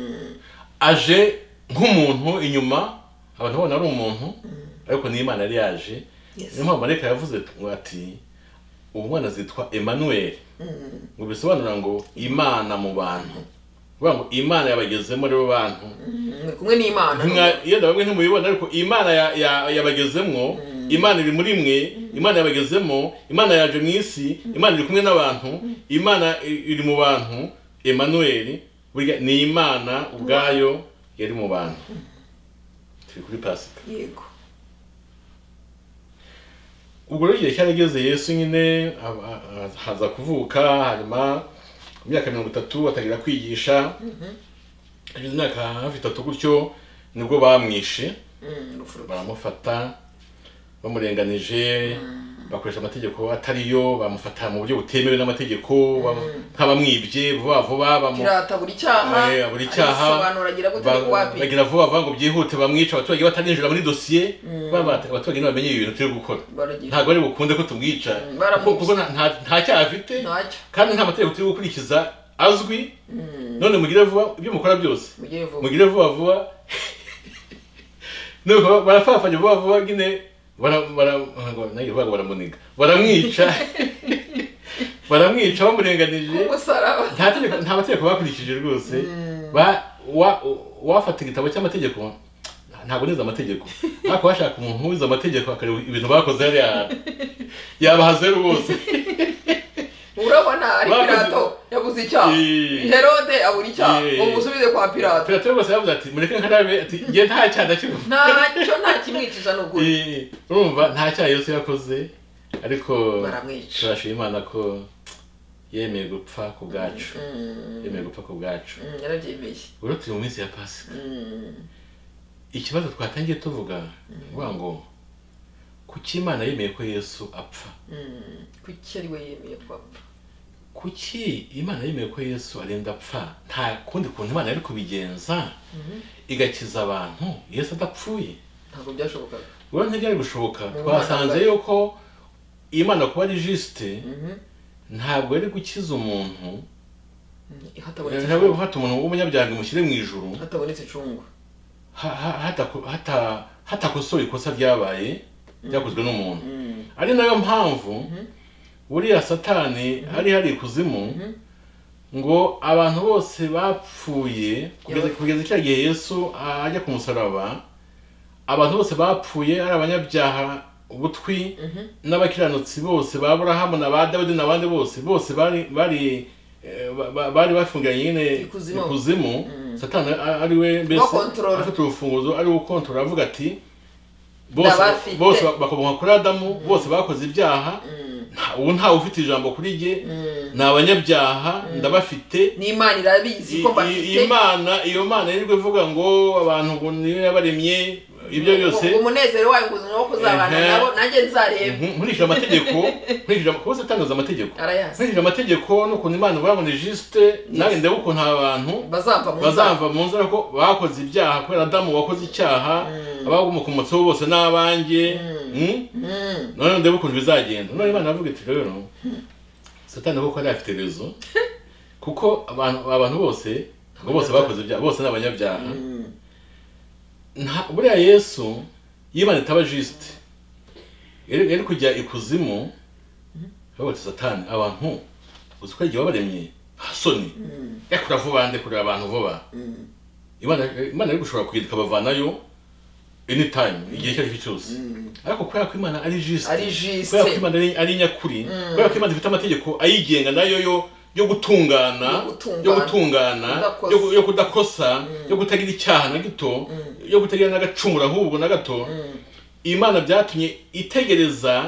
aje nk'umuntu inyuma, abantu babona ari umuntu, ariko ni Imana yari yaje. Niyo mpamvu marayika yavuze ati ubu mwana azitwa Emmanuel, ngo bisobanura ngo Imana mu bantu. Ngo Imana yabagezemo rero bantu, kumwe ni Imana. Iyo ndabamwe ntimubibona, ariko Imana yabagezemo, Imana iri muri mwe, Imana yabagezemo, Imana yaje mu isi, Imana iri kumwe n'abantu, Imana iri mu bantu. Emmanuel burya ni Imana ubwayo yari mu bantu. Turi kuri Pasika. Yego. Ubwo rero igihe cyarageze Yesu nyine haza kuvuka, hanyuma mu myaka mirongo itatu atangira kwigisha. Ageze imyaka hafi itatu gutyo nibwo bamwishe, baramufata bamurenganije, bakoresha amategeko atariyo, bamufata mu buryo butemewe n'amategeko, nk'abamwibye vuba vuba bamu kirata buri cyaha eh buri cyaha sobanura agira gutari kwapi bagira vuba vuba ngo byihute bamwica, abaturage bataninjira muri dossier, baba abaturage n'abamenye ibintu turi gukora, ntago ari bukunde ko tumwica kuko nta nta cyaha afite kandi nta mategeko turi gukurikiza azwi. None mugire vuba ibyo mukora byose, mugire vuba vuba nuko barafafanya vuba vuba gine bara bara nayo bago baramuniga baramwica baramwica bamurenganije nta tegeko nta mategeko bakurikije rwose. Ba wafata igitabo cy'amategeko ntabwo neza amategeko, ariko bashaka umuntu wize amategeko akareba ibintu bakoze ari yabahaze rwose. Urabona ari Pilato yabuze icyaha, Herode abura icyaha, umusubize kwa Pilato. Pilato rwose yavuze ati mureke nkarabe, ati ngiye nta cyaha ndakibona, ntacyo nta kimwicisha n'ukuri. Urumva nta cyaha Yesu yakoze, ariko baramwica. turashima Imana ko yemeye gupfa ku bwacu, yemeye gupfa ku bwacu, yarabyemeye. Uro turi mu minsi ya Pasika. Ikibazo twatangiye tuvuga ngo ngo kuki Imana yemeye ko Yesu apfa? Kuki ari we yemeye ko apfa? Kuki Imana yemeye ko Yesu arenda apfa? Nta kundi kuntu Imana yari kubigenza igakiza abantu Yesu adapfuye. Ntabwo byashobokaga. Uwo ntibyari gushoboka. Twasanze yuko Imana kuba ari juste ntabwo ari gukiza umuntu hatabonetse, ntabwo gufata umuntu w'umunyabyaha mushyire mu ijuru hatabonetse icungu, hata hata hatakosoye ikosa ryabaye byakozwe n'umuntu. Ari nayo mpamvu buriya Satani ari hari kuzimu ngo abantu bose bapfuye kugeza kugeza cya gihe Yesu ajya ku musaraba, abantu bose bapfuye ari abanyabyaha ubutwi n'abakiranutsi bose ba Abrahamu na ba Dawidi n'abandi bose bose bari bari bari bafunganye nyine kuzimu. Satani ari we mbese afite urufunguzo, ari ukontrola, avuga ati bose bose bakomoka kuri Adamu, bose bakoze ibyaha, ubu nta ufite ijambo kuri je, na abanyabyaha ndabafite, ni Imana irabizi ko bafite. Imana iyo Mana yirirwe ivuga ngo abantu ngo niyo yabaremye ibyo byose, umunezero wayo ngo no kuzabana nabo nanjye nzareba. Nkurikije amategeko, nkurikije ko Satani amategeko, nkurikije amategeko no kuntu Imana ivuga ngo ni juste, nawe ndebe uko nta bantu bazamva mu nzira ko bakoze ibyaha kubera Adamu wakoze icyaha, abagumokomotseho bose n'abanjye. None ndebe ukuntu bizagenda. None Imana avuga iti rero Satani ko ari afite rezo, kuko abantu abantu bose ngo bose bakoze ibyaha, bose n'abanyabyaha. Nta buriya Yesu Imana itaba juste yari kujya ikuzimu, aho Satani abantu uzikwagiye babaremye hasoni yakura vuba nde kuri abantu vuba. Imana Imana ari gushobora kugenda bavanayo anytime igihe cyari cyose, ariko kubera ko Imana ari juste, ari juste, kubera ko Imana ari nyakuri, kubera ko Imana ifite amategeko ayigenga nayo yo yo gutungana, yo gutungana, yo kudakosa, yo kutagira icyaha na gito, yo kutagira n'agacumura ahubwo na gato. Imana byatumye itegereza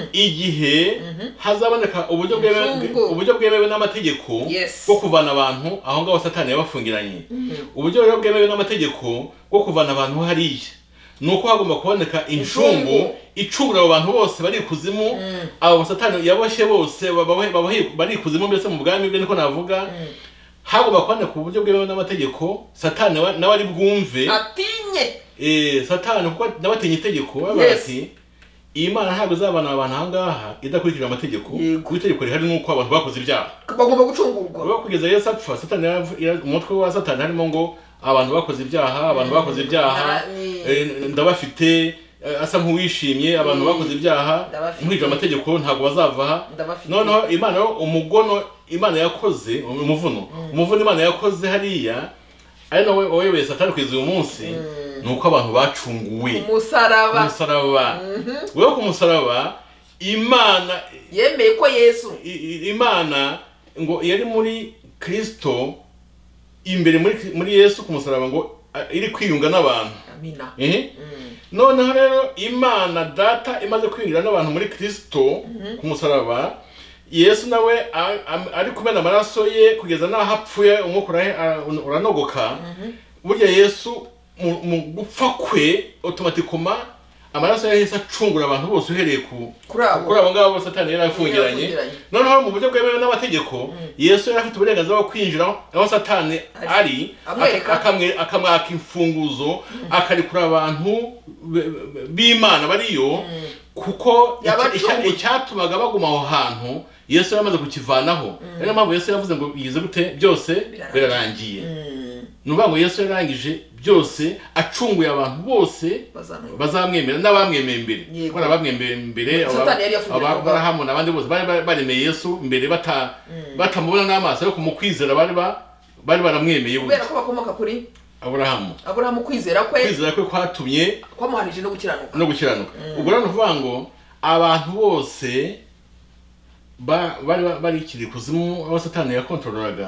igihe hazaboneka uburyo bwemewe, uburyo bwemewe n'amategeko bwo kuvana abantu aho ngaho Satani yabafungiranye. Uburyo rero bwemewe n'amategeko bwo kuvana abantu hariya nuko hagomba kuboneka inshungu icubura abo bantu bose bari kuzimu, abo Satani yaboshye bose bari kuzimu mbese mu bwami bwe niko navuga. Hagomba kuboneka uburyo bwemewe n'amategeko Satani nawe ari bwumve atinye. Eh Satani kuko nabatinye itegeko babati Imana ntabwo zabana abantu ahangaha idakurikije amategeko, ku itegeko rihari nuko abantu bakoze ibyaha bagomba gucungurwa. Bakugeza Yesu apfa, Satani umutwe wa Satani harimo ngo abantu bakoze ibyaha, abantu bakoze ibyaha ndabafite, asa nk'uwishimye abantu bakoze ibyaha nkurikije amategeko ntabwo bazava. Noneho Imana umugono Imana yakoze umuvuno umuvuno Imana yakoze hariya ari nawe wayoboye Satani kwiza uyu munsi, nuko abantu bacunguwe umusaraba, umusaraba wewe ku musaraba. Imana yemeye ko Yesu Imana ngo yari muri Kristo, imbere muri muri Yesu ku musaraba ngo iri kwiyunga n'abantu. Amina. Eh noneho rero Imana data imaze kwiyungira n'abantu muri Kristo ku musaraba, Yesu nawe ari kumena amaraso ye kugeza naho apfuye, umwuka uranogoka. Burya Yesu mu gupfa kwe automatikoma amaraso yahise acungura abantu bose uhereye ku kuri abo kuri abo ngabo Satani yari afungiranye. Noneho mu buryo bwemewe n'amategeko Yesu yari afite uburenganzira bwo kwinjira aho Satani ari, akamwe akamwaka imfunguzo, akarikura abantu b'Imana bariyo, kuko icyatumaga baguma aho hantu Yesu yamaze kukivanaho. Niyo mpamvu Yesu yavuze ngo yize gute byose birarangiye. Nuvuga ngo Yesu yarangije byose, acunguye abantu bose bazamwemera n'abamwemeye mbere. Kuko abamwemeye mbere Aburahamu n'abandi bose bari baremeye Yesu mbere bata batamubona n'amaso, ariko mu kwizera bari bari baramwemeye. Kubera ko bakomoka kuri Aburahamu. Aburahamu kwizera kwe kwizera kwe kwatumye kwamuhanije no gukiranuka no gukiranuka. Ubwo rero nuvuga ngo abantu bose bari bari kiri kuzimu aho Satani yakontrolaga,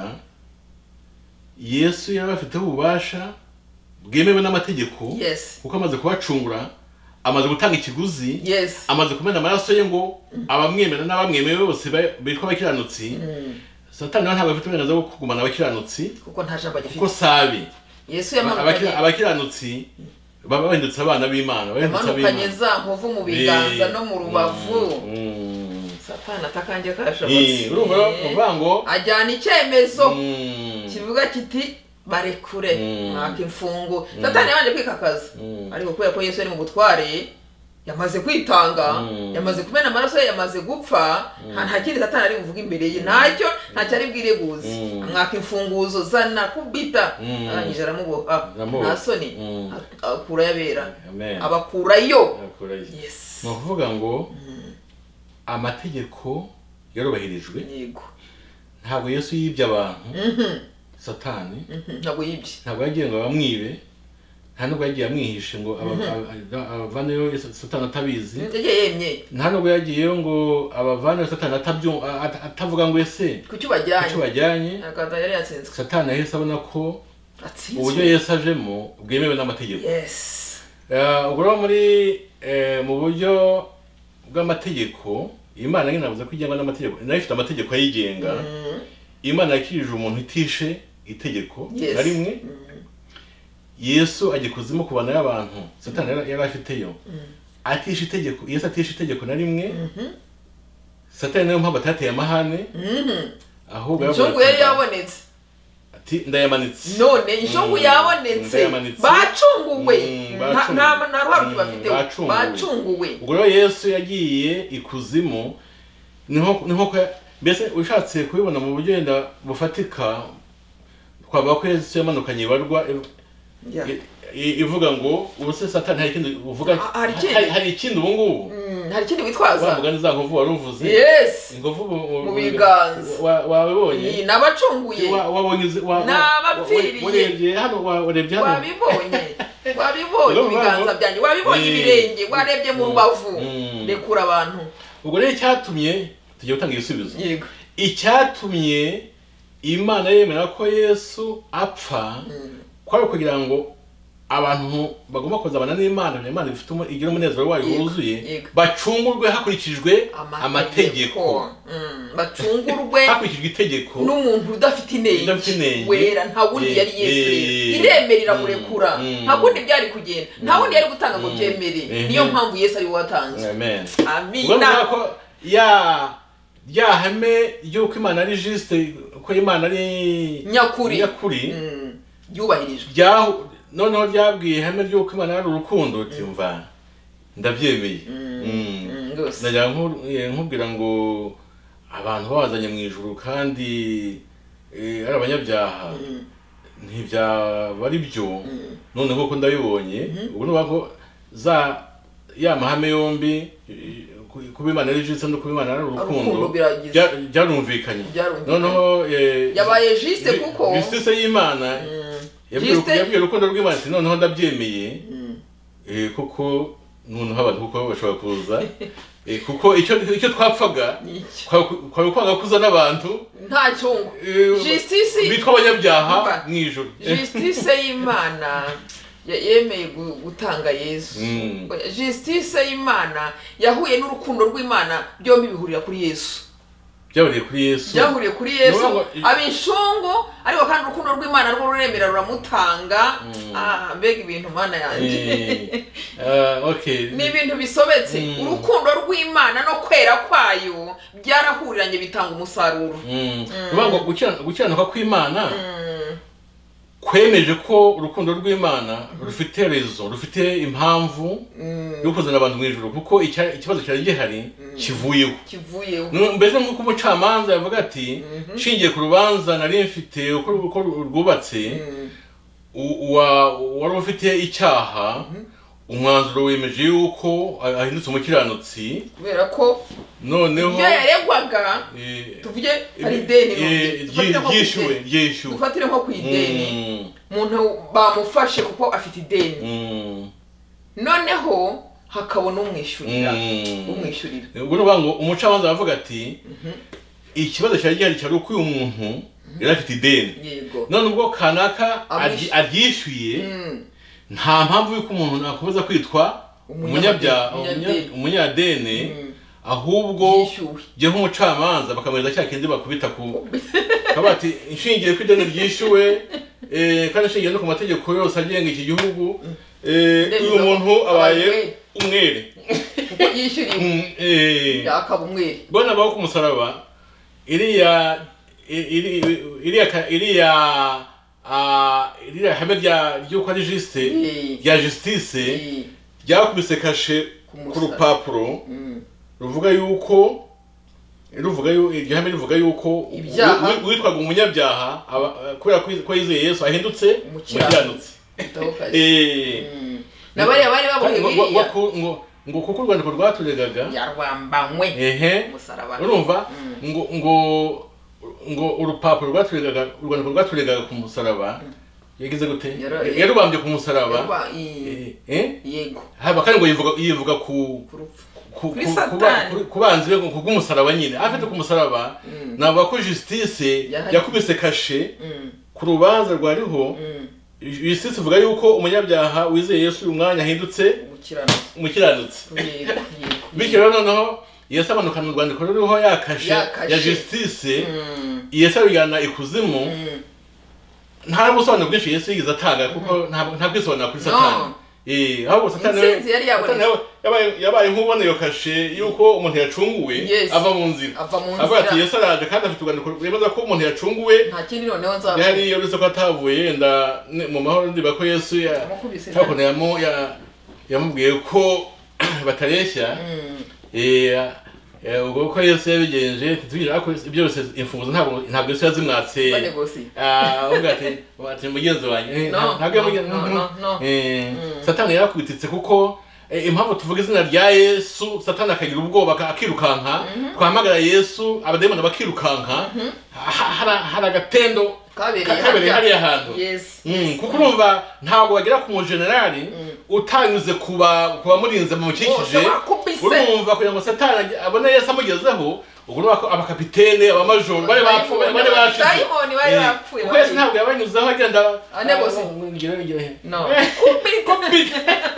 Yesu yari afite ububasha bwemewe n'amategeko, kuko amaze kubacungura, amaze gutanga ikiguzi, amaze kumena amaraso ye ngo abamwemera n'abamwemeye bose bitwa abakiranutsi. Satani ntabwo afite uburenganzira bwo kugumana abakiranutsi, kuko nta jambo agifite, kuko sabe Yesu yamanukanye abakiranutsi baba bahindutse abana b'Imana, bahindutse ab'Imana, yamanukanye za nkovu mu biganza no mu rubavu. Satani atakanje kashobotse, urumva uvuga ngo ajyana icyemezo kivuga kiti barekure mwaka imfungu. Satani yabanje kwikakaza, ariko kubera ko Yesu yari mu butware, yamaze kwitanga, yamaze kumena amaraso ye, yamaze gupfa, nta kindi Satani ari buvuga imbere ye, ntacyo ntacyo ari bwireguze. Mwaka imfunguzo zana kubita, arangije aramuboha nta soni, akura yabera, abakurayo. Yes, no kuvuga ngo amategeko yarubahirijwe. Yego, ntabwo Yesu yibye abantu. Satani ntabwo yibye, ntabwo yagiye ngo bamwibe, nta nubwo yagiye amwihishe ngo abavaneyo Satani atabizi. Yemye nta nubwo yagiye ngo abavaneyo Satani atavuga ngo ese kucyo bajyanye kucyo bajyanye. Akada yari yatsinzwe. Satani yahise abona ko uburyo Yesu ajemo bwemewe n'amategeko. Yes, ubwo muri mu buryo bw'amategeko Imana nyine navuze ko ijyana n'amategeko, nayo ifite amategeko ayigenga. Imana yakirije umuntu itishe itegeko na rimwe. Yesu agiye kuzimu ku bana y'abantu Satani yari afiteyo, atishe itegeko. Yesu atishe itegeko na rimwe. Satani nayo mpamvu atateye amahane, ahubwo inshungu yari yabonetse, ati ndayamanitse. none inshungu yabonetse, bacunguwe, nta nta ruhare bafite, bacunguwe. Ubwo rero Yesu yagiye ikuzimu, niho niho mbese ushatse kubibona mu buryo yenda bufatika, twaba ko Yesu yamanukanye ibarwa ivuga ngo ubuse Satani hari ikindi uvuga, hari ikindi ubu ngubu, hari ikindi witwaza. Wavuga ni za nkovu waruvuze. Yes, inkovu mu biganza wabibonye, nabacunguye, wabonye nabapfiriye, warebye hano, warebye hano, wabibonye, wabibonye ibiganza byanjye, wabibonye ibirenge, warebye mu rubavu. Rekura abantu. Ubwo rero icyatumye tugiye gutanga ibisubizo. Yego, icyatumye Imana yemera ko Yesu apfa, kwari kugira ngo abantu bagomba kuzabana n'Imana, Imana ifite igira umunezero wayo wuzuye, bacungurwe hakurikijwe amategeko. Bacungurwe hakurikijwe itegeko n'umuntu udafite inenge wera, nta wundi yari Yesu. Iremerera murekura, nta wundi byari kugenda, nta wundi yari gutanga ngo byemere. Niyo mpamvu Yesu ari watanze. Amen. Amina. Ko ya ya hame yuko Imana ari juste, ko Imana ari nyakuri nyakuri yubahirijwe. Bya noneho ryabwiye hame yuko Imana ari urukundo, timva ndavyemeye. Najya nkubwira ngo abantu bazanye mu ijuru kandi ari abanyabyaha, ntibyaba ari byo. Noneho ko ndabibonye, ubu nubako za ya mahame yombi, kuba Imana ari juste no kuba Imana ari urukundo, byarumvikanye. Noneho yabaye juste, kuko justice y'Imana yabwiye urukundo rw'Imana, noneho ndabyemeye. Kuko noneho abantu kuko bashobora kuza, kuko icyo icyo twapfaga kwa kwanga kuza n'abantu nta cyungu. Justice bitwa abanyabyaha mu ijuru. Justice y'Imana yemeye gutanga Yesu. Justice y'Imana yahuye n'urukundo rw'Imana, byombi bihurira kuri Yesu. byahuriye kuri Yesu byahuriye kuri Yesu abinshungu ariko kandi urukundo rw'Imana rwo ruremera ruramutanga. Ah, mbega ibintu Mana yanjye. Uh, okay. Ni ibintu bisobetse. Urukundo rw'Imana no kwera kwayo byarahuriranye bitanga umusaruro. Ngo gukiranuka kw'Imana kwemeje ko urukundo rw'Imana rufite rezo, rufite impamvu yo kuzana abantu mu ijuru, kuko ikibazo cyari gihari kivuyeho kivuyeho mbese nk'uko umucamanza yavuga ati shingiye ku rubanza nari mfite uko rwubatse wari ufite icyaha, umwanzuro wemeje yuko ahindutse umukiranutsi kubera ko noneho iyo yaregwaga tuvuge ari ideni ryishyuwe ryishyuwe dufatire nko ku ideni umuntu bamufashe kuko afite ideni noneho hakabona umwishyurira umwishyurira ubwo nuvuga ngo umucamanza aravuga ati ikibazo cyari gihari cyari uko uyu muntu yari afite ideni none ubwo kanaka aryishyuye nta mpamvu yuko umuntu nakomeza kwitwa umunyadeni, ahubwo je nk'umucamanza bakamuhereza cya kindi bakubita ku kabati inshingiye ko ideni ryishyuwe eh kandi inshingiye no ku mategeko yose agenga iki gihugu eh uyu muntu abaye umwere kuko yishyuriye eh yakaba umwere bona baho ku musaraba iriya iriya iriya ah iriya hame rya ryuko ari juste rya justice ryakubise kashe ku rupapuro ruvuga yuko ruvuga yuko iryo hame rivuga yuko witwaga umunyabyaha kubera ko yizeye Yesu ahindutse umukiranutsi. Eh nabari abari babuhiriye ngo ngo kuko u Rwanda rwaturegaga yarwambanywe ehe musaraba urumva ngo ngo ngo urupapuro rwaturegaga u Rwanda rwaturegaga ku musaraba yagize gute yarubambye ku musaraba eh yego haba kandi ngo yivuga yivuga ku kubanzi be ku bw'umusaraba nyine afite ku musaraba naba ko justice yakubise kashe ku rubanza rwariho. Justice ivuga yuko umunyabyaha wizeye Yesu uyu mwanya ahindutse umukiranutsi. Bityo noneho Yesu amanukana mu Rwanda ruriho yakashe ya justice Yesu abigana ikuzimu. Nta busobanuro bwinshi Yesu yigize atanga kuko nta bwisobanuro kuri Satani. Eh ahubwo Satani yabaye yabaye nk'ubona yo kashe yuko umuntu yacunguwe ava mu nzira ava ati Yesu araje kandi afite Rwanda rwemeza ko umuntu yacunguwe nta kindi noneho nzavuga yari yose ko atavuye yenda mu mahoro ndiba ko Yesu ya takone yamo yamubwiye ko batareshya eh ubwo ko Yesu yabigenje tugira ko byose imfunguzo ntabwo ntabwo Yesu yazimwatse ah uvuga ati ati mugenzi wanjye ntabwo mugenzi eh Satani yakubititse kuko impamvu tuvuga izina rya Yesu Satani akagira ubwoba akirukanka twamagara Yesu abademoni bakirukanka hari agatendo kabere hari ahantu kuko urumva ntabwo bagera ku mugenerali utanyuze kuba kuba murinze mu kikije urumva kugira ngo Satani abone Yesu amugezeho ubwo nuko abakapitene abamajoro bari bapfuye bari bashize daimoni bari bapfuye kuko Yesu ntabwo yabanyuzeho agenda anegose ngire ngire no kubi kubi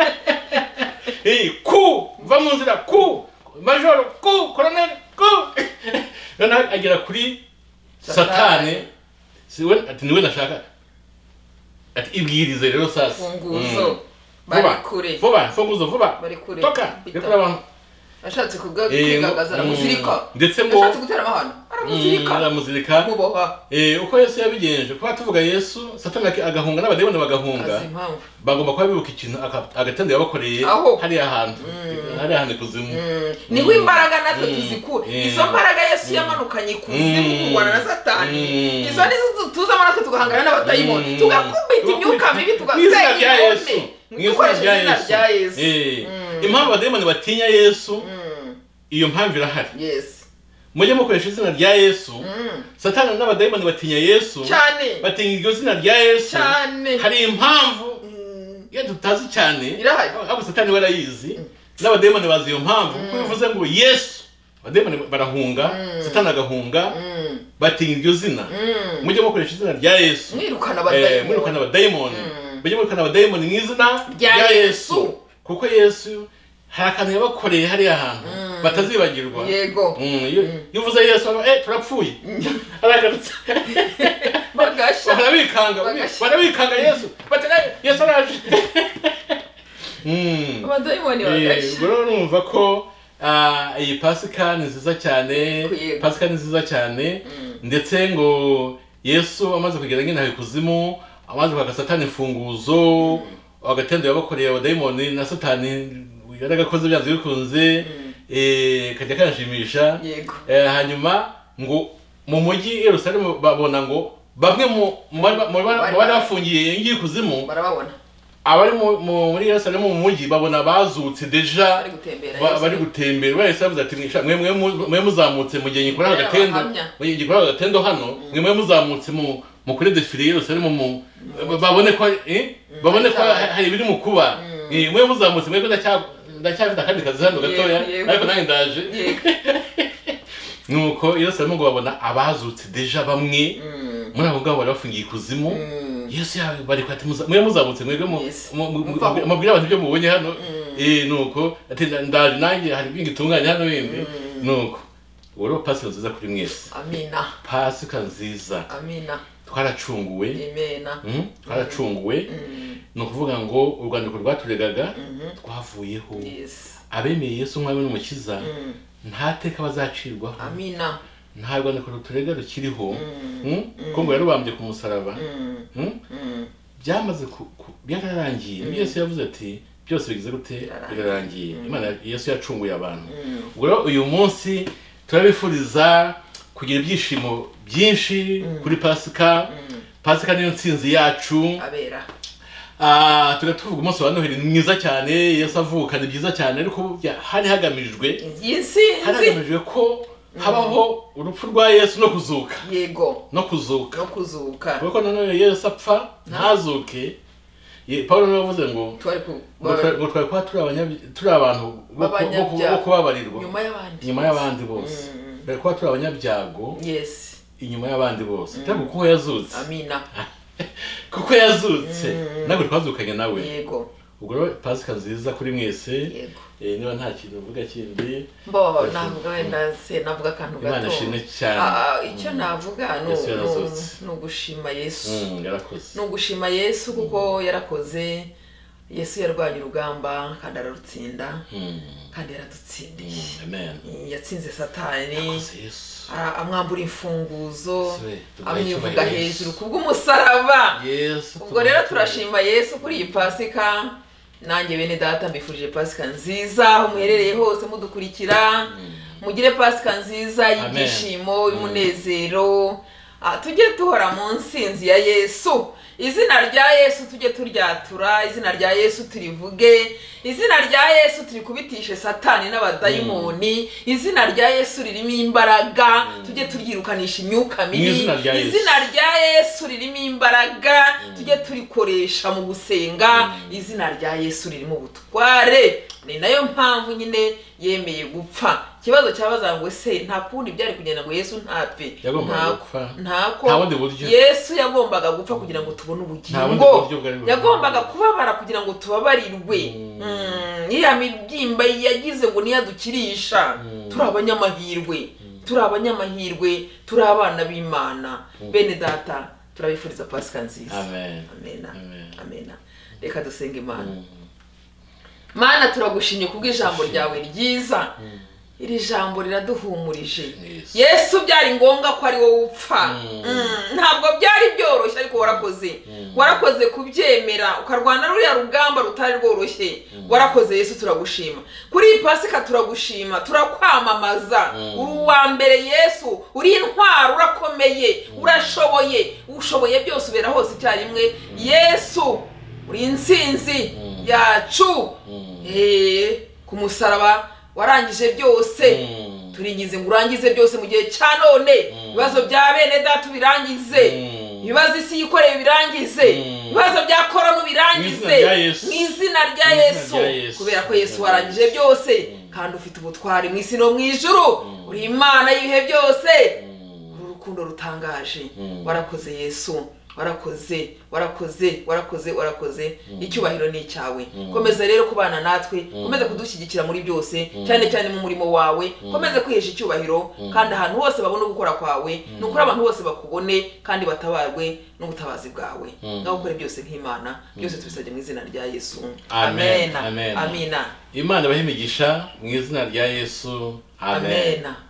eh ku va mu nzira ku majoro ku colonel ku nana agera kuri Satani siwe ati niwe nashaka ati ibwirize rero sasa funguzo bari kure vuba funguzo vuba bari kure toka gakora abantu ashatse kugagagaza aramuzirika ndetse ngo ashatse gutera amahano aramuzirika aramuzirika muboha eh uko Yesu yabigenje kuba tuvuga Yesu Satani agahunga n'abademoni bagahunga bagomba kuba bibuka ikintu agatendo yabakoreye hari ahantu hari ahantu kuzimu niho imbaraga natwe tuzikura izo mbaraga Yesu yamanukanye kuzimu kurwana na Satani izo nizo tuzamo natwe tugahangana n'abadayimoni tugakubita imyuka mibi tugasenya Yesu mwizina rya Yesu eh impamvu abademoni batinya Yesu iyo mpamvu irahari. Yes. Mujye mukoresha izina rya Yesu. Satani n'abademoni batinya Yesu. Cyane. Batinya iryo zina rya Yesu. Cyane. Hari impamvu ya tutazi cyane. Irahari. Abo Satani warayizi. N'abademoni bazi iyo mpamvu kuko bivuze ngo Yesu. Abademoni barahunga, Satani agahunga. Batinya iryo zina. Mujye mukoresha izina rya Yesu. Mwirukana abademoni. Eh, mwirukana abademoni. Mujye mwirukana abademoni mu izina rya Yesu. Kuko Yesu hari akantu yabakoreye hari ahantu batazibagirwa. Yego. Iyo uvuze Yesu eh turapfuye. Aragarutse. Bagasha. Barabikanga, barabikanga Yesu. Batera Yesu araje. Mm. Abadayimoni bagasha. Bro numva ko iyi Pasika ni nziza cyane. Pasika ni nziza cyane. Ndetse ngo Yesu amaze kugera nyine hari kuzimu, amaze kwa Satani imfunguzo, agatendo yabakoreye abadayimoni na Satani yaragakoze byanze bikunze, eh kajya kanshimisha. Eh hanyuma ngo mu mujyi Yerusalemu babona ngo bamwe mu bari bafungiye ngiye kuzimu barababona. Abari muri Yerusalemu mu mujyi babona bazutse deja bari gutembera. Bahise bavuze ati mwe mwe muzamutse mu gihe gikora agatendo, mu gihe gikora agatendo hano, mwe mwe muzamutse mu mu kuri defile Yerusalemu mu babone ko eh babone ko hari ibiri mu kuba. Mwe muzamutse mwe ko ndacyafite akandi kazi hano gatoya ariko nange ndaje. Nuko Yerusalemu ngo babona abazutse deja bamwe muri abo ngabo bari bafungiye kuzimu. Yesu bari kwati mwe muzamutse mwege mubwira abantu byo mubonye hano. Eh nuko ati ndaje nange hari bingitunganya hano bindi. Nuko woro Pasika nziza kuri mwese. Amina. Pasika nziza. Amina. Twaracunguwe. Amena. Twaracunguwe. No kuvuga ngo urwandiko rwaturegaga twavuyeho. Abemeye Yesu nk'umwami n'umukiza nta teka bazacirwaho. Amina. Nta rwandiko ruturega rukiriho. Ko ngo yarubambye ku musaraba. Byamaze byararangiye. Yesu yavuze ati byose bigize gute birarangiye. Imana Yesu yacunguye abantu. Ubwo uyu munsi turabifuriza kugira ibyishimo byinshi kuri Pasika. Pasika niyo nsinzi yacu. Abera. Ah turatuvuga umunsi wa Noheli mwiza cyane. Yesu avuka ni byiza cyane ariko hari hagamijwe. Yisi. Hagamijwe ko habaho urupfu rwa Yesu no kuzuka. Yego. No kuzuka. No kuzuka. Kuko none Yesu apfa ntazuke. Ye Paulo yavuze ngo twari ku ngo twari kwa turi abanya turi abantu bo kubabarirwa. Nyuma y'abandi. Nyuma y'abandi bose. Bari kwa turi abanyabyago. Yes. Inyuma y'abandi bose. Cyangwa kuko yazutse. Amina. Kuko yazutse. Nagwe twazukanye nawe. Yego. Ubwo Pasika nziza kuri mwese. Yego. Eh niba nta kintu uvuga kindi. Bo navuga wenda se navuga kantu gato. Imana shimwe cyane. Ah icyo navuga no no gushima Yesu. Mm yarakoze. No gushima Yesu kuko yarakoze. Yesu yarwanye urugamba kandi ararutsinda. Kandi yaradutsindiye. Amen. Yatsinze Satani. Amwambura imfunguzo, amwivuga hejuru kubw'umusaraba. Yesu. Ubwo rero turashima Yesu kuri iyi Pasika. Nanjye bene data mbifurije Pasika nziza aho muherereye hose mudukurikira. Mugire Pasika nziza y'igishimo, y'umunezero. Tujye tuhora mu nsinzi ya Yesu. Izina rya Yesu tujye turyatura, izina rya Yesu turivuge, izina rya Yesu turikubitishe Satani n'abadayimoni, izina rya Yesu ririmo imbaraga, tujye turyirukanisha imyuka mibi, izina rya Yesu ririmo imbaraga, tujye turikoresha mu gusenga, izina rya Yesu ririmo ubutware. Ni nayo mpamvu nyine yemeye gupfa. Kibazo cyabaza ngo se nta kundi byari kugenda ngo Yesu ntapfe. Ntako Yesu yagombaga gupfa kugira ngo tubone ubugingo. Yagombaga kubabara kugira ngo tubabarirwe. Iya mibyimba yagize ngo niyadukirisha. Turi abanyamahirwe. Turi abanyamahirwe. Turi abana b'Imana. Bene data turabifuriza Pasika nziza. Amen. Amen. Amen. Reka dusenge Imana. Mana turagushimye kubw'ijambo ryawe ryiza. Iri jambo riraduhumurije. Yesu byari ngombwa ko ari wowe upfa. Ntabwo byari byoroshye ariko warakoze. Warakoze kubyemera ukarwana ruriya rugamba rutari rworoshye. Warakoze Yesu turagushima. Kuri iyi Pasika turagushima, turakwamamaza. Uri uwa mbere Yesu, uri intwaro, urakomeye, urashoboye, ushoboye byose ubera hose icyarimwe. Yesu uri insinzi yacu. Eh ku musaraba warangije byose. Turingize ngo urangize byose mu gihe cya none. Ibibazo bya bene data birangize. Ibibazo isi yikoreye birangize. Ibibazo bya korona birangize. Mu izina rya Yesu. Kubera ko Yesu warangije byose kandi ufite ubutwari mu isi no mu ijuru. Uri Imana y'ibihe byose. Uru rukundo rutangaje. Warakoze Yesu. warakoze warakoze warakoze warakoze icyubahiro ni icyawe. Komeza rero kubana natwe, komeza kudushyigikira muri byose, cyane cyane mu murimo wawe, komeza kwihesha icyubahiro kandi ahantu hose babone gukora kwawe, nukuri abantu bose bakubone kandi batabarwe n'ubutabazi bwawe. Ngaho ukore byose nk'Imana, byose tubisabye mu izina rya Yesu. Amen. Amina. Imana ibahe imigisha mu izina rya Yesu. Amen. Amen.